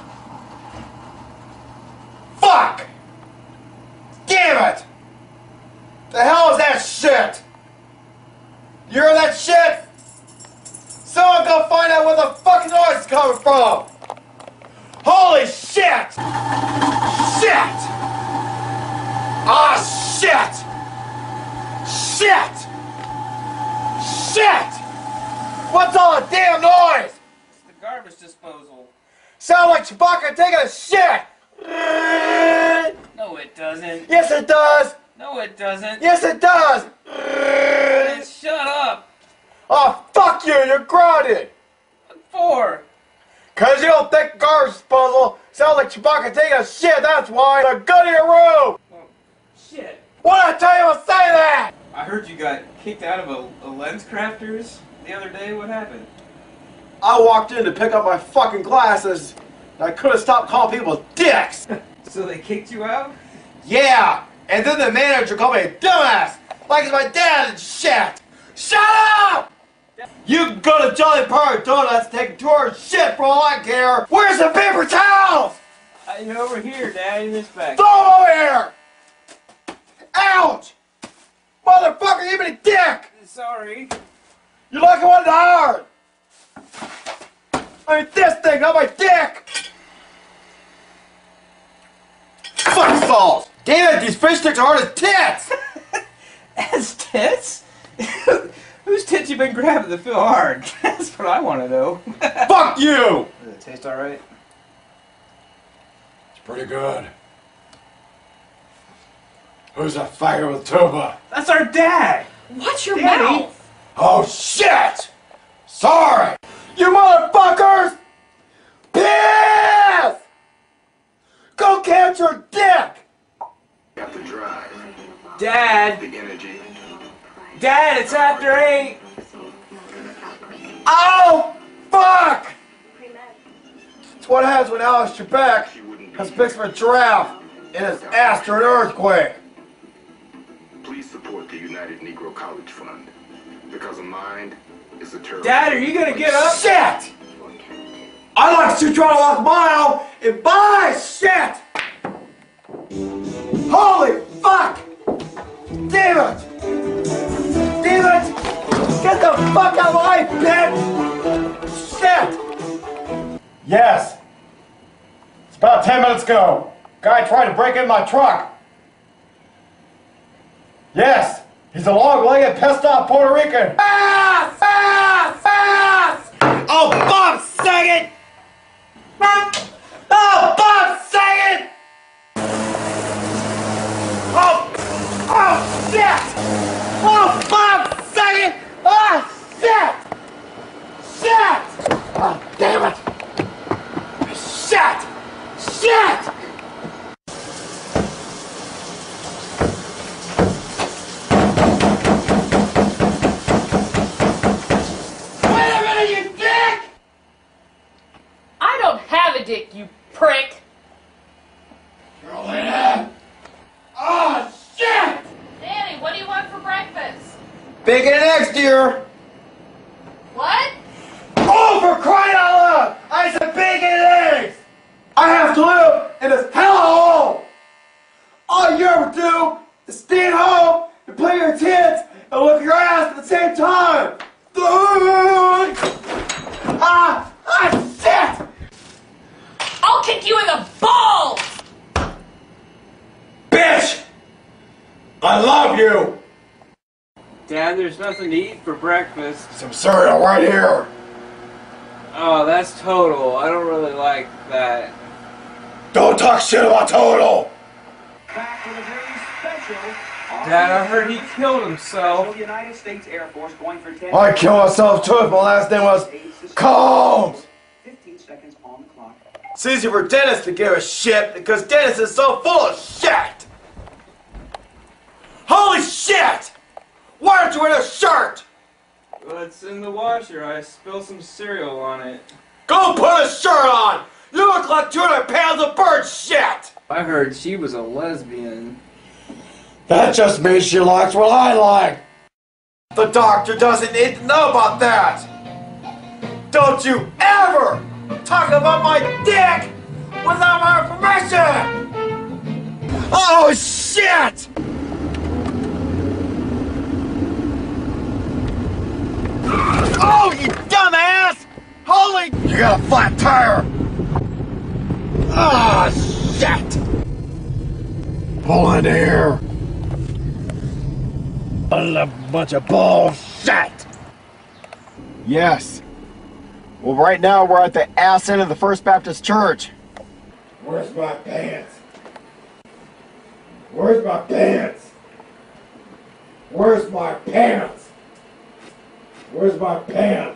Fuck! Damn it! The hell is that shit? You hear that shit? Someone go find out where the fucking noise is coming from! Holy shit! Shit! Ah, shit! Shit! Shit! What's all the damn noise? It's the garbage disposal. Sound like Chewbacca taking a shit! No, it doesn't. Yes, it does! No, it doesn't. Yes, it does! Man, shut up. Oh, fuck you! You're grounded! What for? Cause you don't think garbage disposal sounds like Chewbacca taking a shit, that's why! Now go to your room! Oh, shit. What did I tell you to say that? I heard you got kicked out of a, a lens crafters the other day. What happened? I walked in to pick up my fucking glasses, and I couldn't stop calling people dicks! So they kicked you out? Yeah! And then the manager called me a dumbass! Like it's my dad and shit! Shut up! You can go to Jolly Park Donuts and take a tour of shit for all I care! Where's the paper towels? Uh, you're over here, Dad, in this bag. Throw them over here! Ouch! Motherfucker, you been a dick! Sorry. You're lucky one hard! I mean this thing, not my dick! Fuck balls! Damn it, these fish sticks are hard as tits! As tits? Whose tits you been grabbing that feel hard? That's what I want to know. Fuck you! Does it taste alright? It's pretty good. Who's that faggot with tuba? That's our dad! Watch your Daddy. mouth! Oh shit! Sorry! You motherfuckers! Piss! Go catch your dick! Got the drive, Dad! the energy. Dad, it's after eight! Oh! Fuck! It's what happens when Alex Trebek has fixed for a giraffe in his ass during an earthquake. Please support the United Negro College Fund, because a mind is a terrible... Dad, are you gonna get up? Shit! I like to try to walk a mile and buy shit! Holy fuck! Damn it! Damn it! Get the fuck out of my bitch! Shit! Yes. It's about ten minutes ago. Guy tried to break in my truck. Yes. He's a long-legged, pissed-off Puerto Rican. Fast! Fast! Fast! Oh, Bob Saget! Oh, Bob Saget! Oh! Oh, shit! Oh, Bob Saget! Oh, shit! Shit! Oh, damn it! Shit! Shit! Wait a minute, you dick! I don't have a dick, you prick! Carolina! Oh, shit! Danny, what do you want for breakfast? Bacon and eggs, dear! What? Oh, for crying out loud! I said bacon and eggs! I have to live in this hellhole! All you ever do is stay at home and play your tits and look at your ass at the same time! Ah! Ah, shit! I'll kick you in the balls! Bitch! I love you! Dad, there's nothing to eat for breakfast. Some cereal right here. Oh, that's Total. I don't really like that. Don't talk shit about Total! Back with a very special. Dad, I heard he killed himself. United States Air Force going for ten. I killed myself too if my last name was Combs! fifteen seconds on the clock. It's easy for Dennis to give a shit because Dennis is so full of shit! Holy shit! Why aren't you wearing a shirt? Well, it's in the washer. I spilled some cereal on it. Go put a shirt on! You look like two hundred pounds of bird shit! I heard she was a lesbian. That just means she likes what I like! The doctor doesn't need to know about that! Don't you ever talk about my dick without my permission! Oh shit! Oh, you dumbass! Holy... You got a flat tire! Ah, shit! Pull in here! A bunch of bullshit! Yes. Well, right now we're at the ass end of the First Baptist Church. Where's my pants? Where's my pants? Where's my pants? Where's my pants?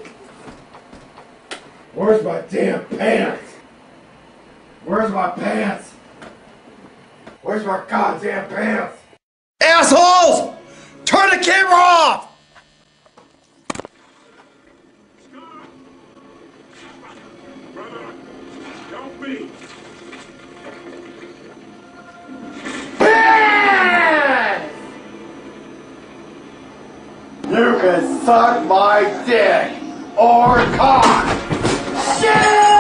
Where's my damn pants? Where's my pants? Where's my goddamn pants? Assholes! Turn the camera off! Don't be. You can suck my dick or cock. Shit!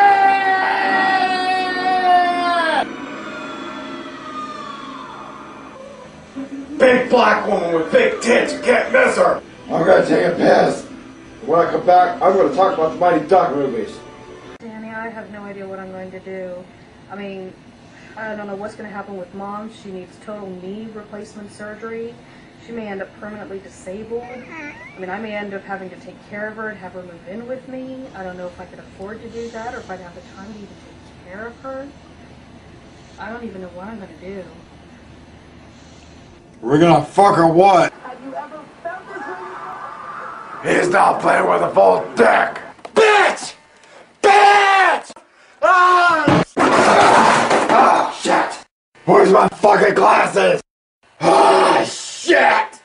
Big black woman with big tits, you can't miss her. I'm gonna take a piss. When I come back, I'm gonna talk about the Mighty Duck movies. Danny, I have no idea what I'm going to do. I mean, I don't know what's going to happen with Mom. She needs total knee replacement surgery. She may end up permanently disabled. I mean, I may end up having to take care of her and have her move in with me. I don't know if I could afford to do that or if I'd have the time to even take care of her. I don't even know what I'm going to do. We're gonna fuck her what? Have you ever felt this way? He's not playing with a full dick! Bitch! Bitch! Ah! Ah, shit! Where's my fucking glasses? Ah, shit!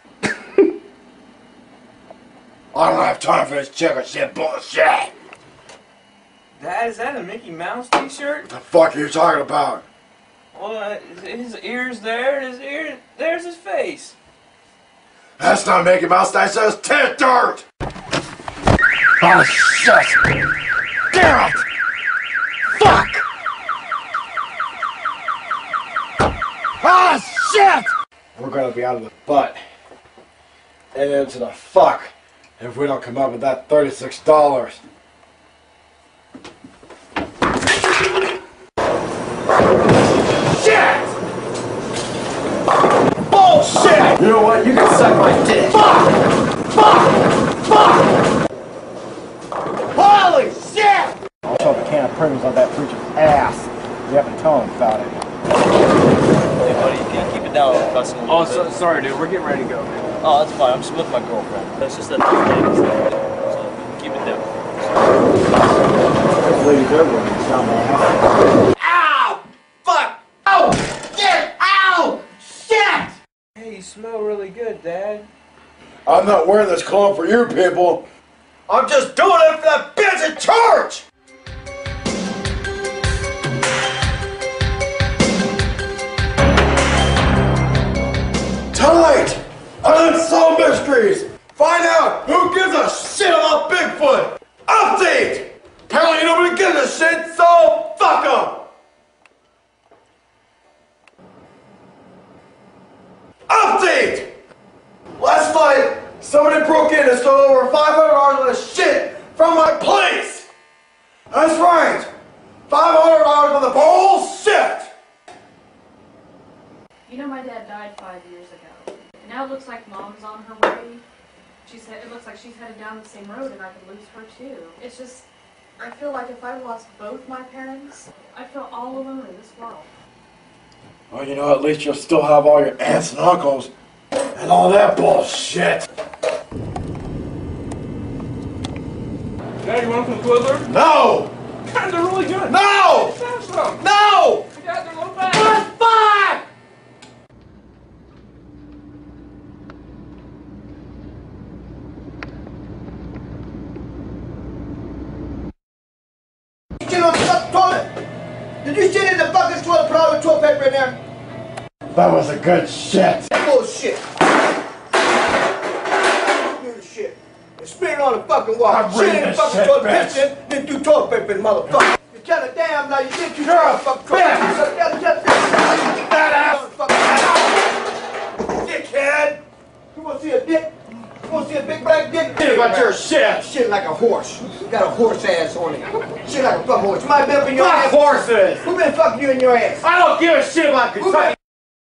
I don't have time for this chicken shit bullshit! Dad, is that a Mickey Mouse t-shirt? What the fuck are you talking about? Well, his ear's there, and his ear, there's his face. That's not Mickey Mouse, that's just tit dirt! Oh, shit! Damn it! Fuck! Ah, shit! We're gonna be out of the butt and into the fuck if we don't come up with that thirty-six dollars. Shit! Bullshit! You know what? You can suck my dick. Fuck! Fuck! Fuck! Holy shit! I'll shove a can of prunes on that preacher's ass. You have to tell him about it. Hey, buddy, you can't keep it down. Cussing a little Oh, bit. so, sorry, dude. We're getting ready to go, man. Oh, that's fine. I'm just with my girlfriend. That's just that thing. So keep it down. This lady's everywhere, you dumbass. Ow! Fuck! Ow! Shit! Ow! Shit! Hey, you smell really good, Dad. I'm not wearing this cologne for you people. I'm just doing it for that bitch in church! Tonight, on Unsolved Mysteries, find out who gives a shit about Bigfoot! Update! Apparently nobody gives a shit, so fuck 'em! Update! Last night, somebody broke in and stole over five hundred dollars worth of shit from my place! That's right! five hundred dollars worth of bullshit! You know, my dad died five years ago. And now it looks like Mom's on her way. She said it looks like she's headed down the same road and I could lose her too. It's just, I feel like if I lost both my parents, I'd feel all alone in this world. Well, you know, at least you'll still have all your aunts and uncles and all that bullshit. Dad, you want some Twizzlers? No! God, they're really good. No! Have some. No! Dad, they're a little bad. Good fuck! Shit on the toilet? Did you shit in the fucking toilet, put all the toilet paper in there? That was a good shit. Bullshit. Shit. And spit it on the fucking wall. I'm Shit in the reading fucking this toilet, shit, piss in, then do toilet paper in the motherfucker. You tell a damn now you did you try fucking toilet paper. So tell tell that ass. Dickhead. You wanna see a dick? You wanna see a big black dick? Think about your shit. Shit like a horse. You got a horse ass on it. Shit like a fucking horse. You might have been up in your Fuck ass. horses. Who been fucking you in your ass? I don't give a shit about Kentucky.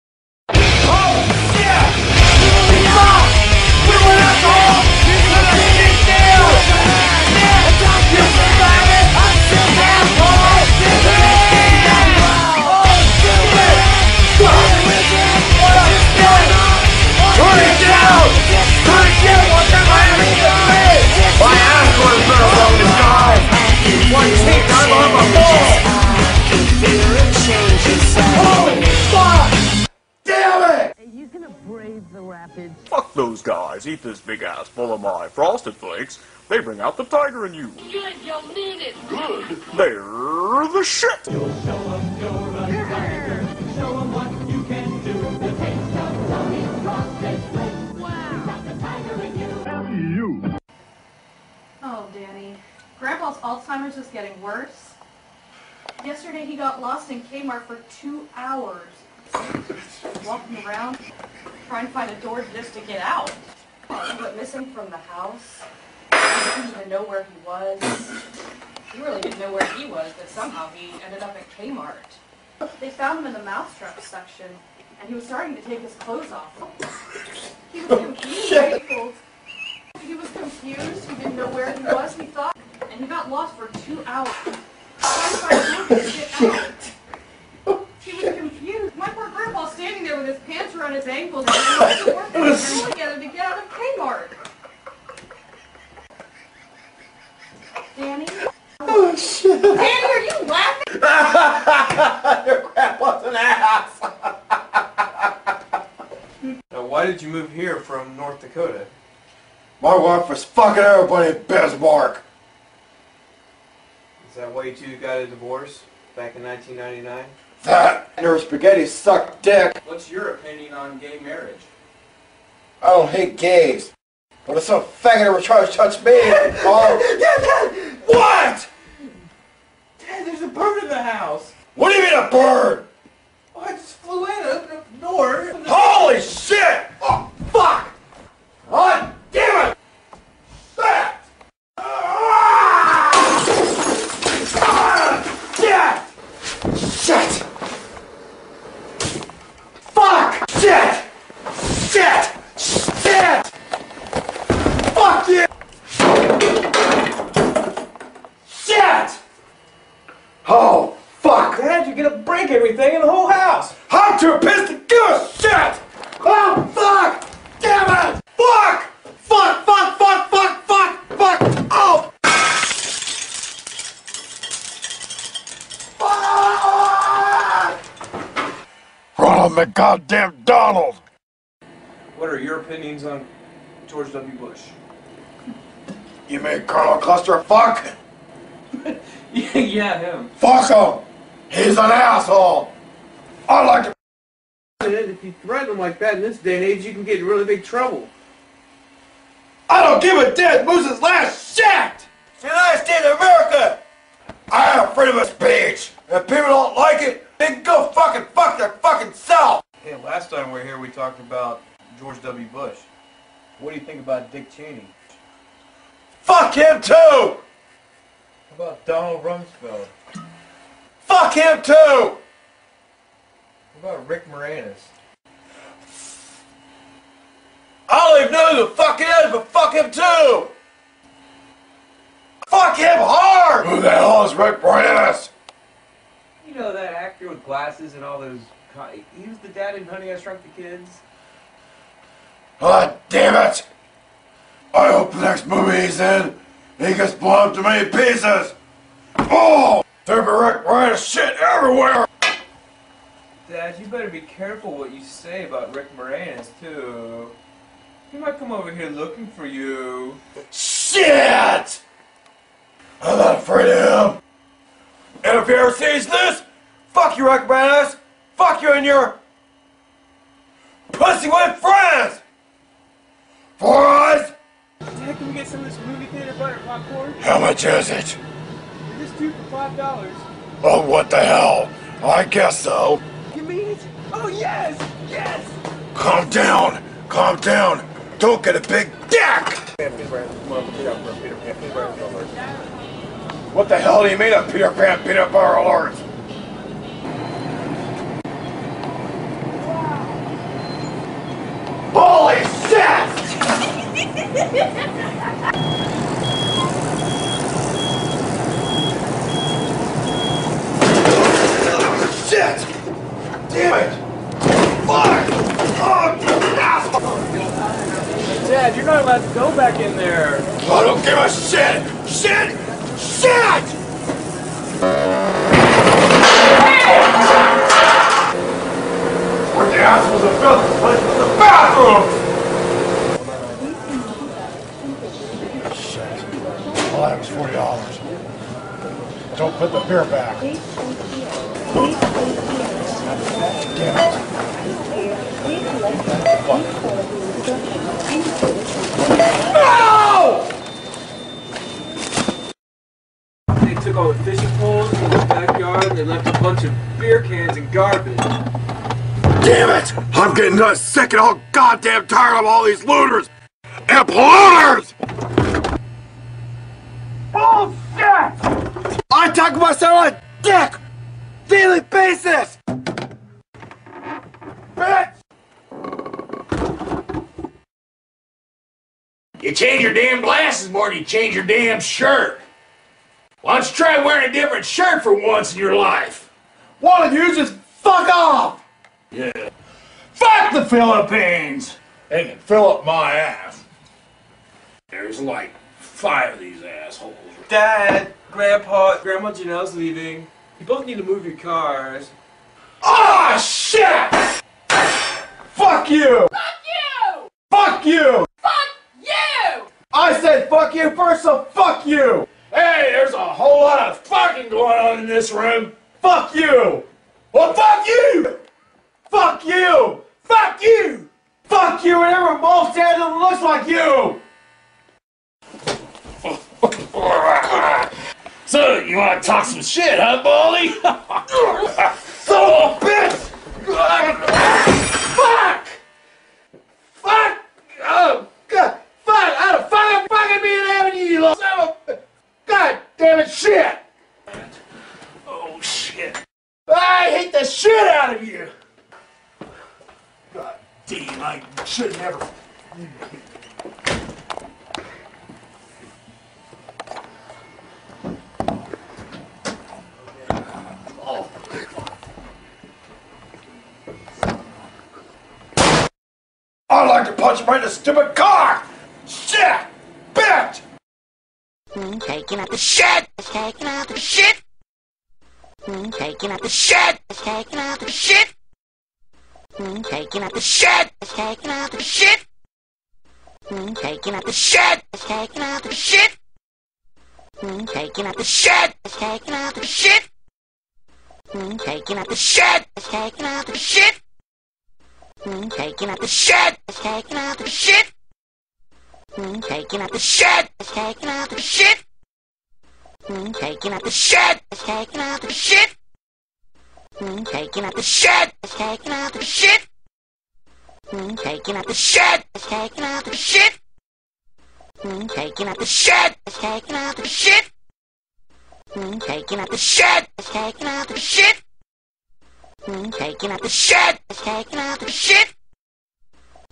Fuck those guys. Eat this big ass full of my Frosted Flakes. They bring out the tiger in you. Good, you'll need it. Good. They're the shit. You'll show 'em you're a tiger. Show 'em what you can do. The taste of Tony's Frosted Flakes. Wow. You got the tiger in you. You. Oh, Danny. Grandpa's Alzheimer's is getting worse. Yesterday he got lost in Kmart for two hours. Walking around, trying to find a door just to get out. He went missing from the house. He didn't even know where he was. He really didn't know where he was, but somehow he ended up at Kmart. They found him in the mousetrap section, and he was starting to take his clothes off. He was confused. He was confused. He didn't know where he was, he thought, and he got lost for two hours. Trying to find a door to get out. He was confused. My poor grandpa standing there with his pants around his ankles and he wasn't working together to get out of Kmart. Danny? Oh shit. Danny, are you laughing? Your grandpa's an ass. Now, why did you move here from North Dakota? My wife was fucking everybody in Bismarck. Is that why you two got a divorce back in nineteen ninety-nine? That and her spaghetti sucked dick. What's your opinion on gay marriage? I don't hate gays. But if some faggot ever tries to touch me, oh. What? Dad, there's a bird in the house. What do you mean a bird? Oh, I just flew in, opened up the door. Holy shit! Oh, fuck! God damn it! That! Ah! Ah! Shit! Shit! Fuck! Shit! Shit! Shit! Fuck you! Shit! Oh, fuck! Dad, you're gonna break everything in the whole house. I'm too pissed to give a shit! Oh, fuck! Damn it! Fuck! Fuck, fuck, fuck, fuck, fuck, fuck! Oh! Fuck! Ronald McGoddamn-Donald! What are your opinions on George W. Bush? You mean Colonel Clusterfuck? yeah, yeah, him. Fuck him! He's an asshole! I like to... If you threaten him like that in this day and age, you can get in really big trouble. I don't give a dead moose's last shit! The United States of America! I have freedom of speech! If people don't like it, they can go fucking fuck their fucking self! Hey, last time we were here, we talked about George W. Bush. What do you think about Dick Cheney? Fuck him too! How about Donald Rumsfeld? Fuck him too! What about Rick Moranis? I'll leave know who the fuck he is, but fuck him too! Fuck him hard! Who the hell is Rick Moranis? You know that actor with glasses and all those... He was the dad in Honey, I Shrunk the Kids. God damn it! I hope the next movie he's in, he gets blown up to many pieces! Oh! There'll be Rick Moranis shit everywhere! Dad, you better be careful what you say about Rick Moranis, too. He might come over here looking for you. Shit! I'm not afraid of him. And if he ever sees this, fuck you, Rick Moranis! Fuck you and your pussy with friends! Four eyes! Dad, can we get some of this movie theater butter popcorn? How much is it? Just two for five dollars. Oh, what the hell? I guess so. You mean it? Oh, yes! Yes! Calm down! Calm down! Don't get a big dick! What the hell do you mean a Peter Pan peanut butter alert? Holy shit! Shit! Damn it! Fuck! Oh, asshole! Dad, you're not allowed to go back in there. I don't give a shit! Shit! Shit! Where the assholes have built this place was the bathroom! Shit. All that was forty dollars. Don't put the beer back. Damn it. No! They took all the fishing poles from the backyard and they left a bunch of beer cans and garbage. Damn it! I'm getting uh, sick and all goddamn tired of all these looters and polluters! Bullshit! I talk about myself like a dick! Daily basis! Bitch! You change your damn glasses more than you change your damn shirt. Why don't you try wearing a different shirt for once in your life? One of you just fuck off! Yeah. Fuck the Philippines! They can fill up my ass. There's like five of these assholes. Dad, Grandpa, Grandma Janelle's leaving. You both need to move your cars. Ah, shit! Fuck you! Fuck you! Fuck you! Fuck you! I said fuck you first, so fuck you! Hey, there's a whole lot of fucking going on in this room. Fuck you! Well, fuck you! Fuck you! Fuck you! Fuck you whenever mole stands that looks like you! So, you want to talk some shit, huh, Baldy? Son of a bitch! Fuck! Fuck! Oh, God! Fuck! Out of fucking fucking me and having you, you little son of a... God damn it, shit! Oh, shit. I hate the shit out of you! God damn, I should never... Oh. I'd like to punch him right in the stupid car! Shit! Bitch! Mm, taking out the shit! It's taking out the shit! Mm, taking out the shit! It's taking out the shit! Mm, taking out the shit! It's taking out the shit! Mm, taking out the shit! It's taking out the shit! Mm, taking out the shit! It's taking out the shit! Mm, taking out the shit! It's taking out the shit! Mm, taking out the shit! It's taking out the shit! Mm, taking out the shit! It's taking out the shit! Mm, taking out the shit! It's taking out the shit! Mm, taking out the shit! It's taking out the shit! Mm, taking out the shit! It's taking out the shit! Mm, taking out the shit! It's taking out the shit! Mm, taking out the shit! It's taking out the shit! Mm, taking out the shit! It's taking out the shit!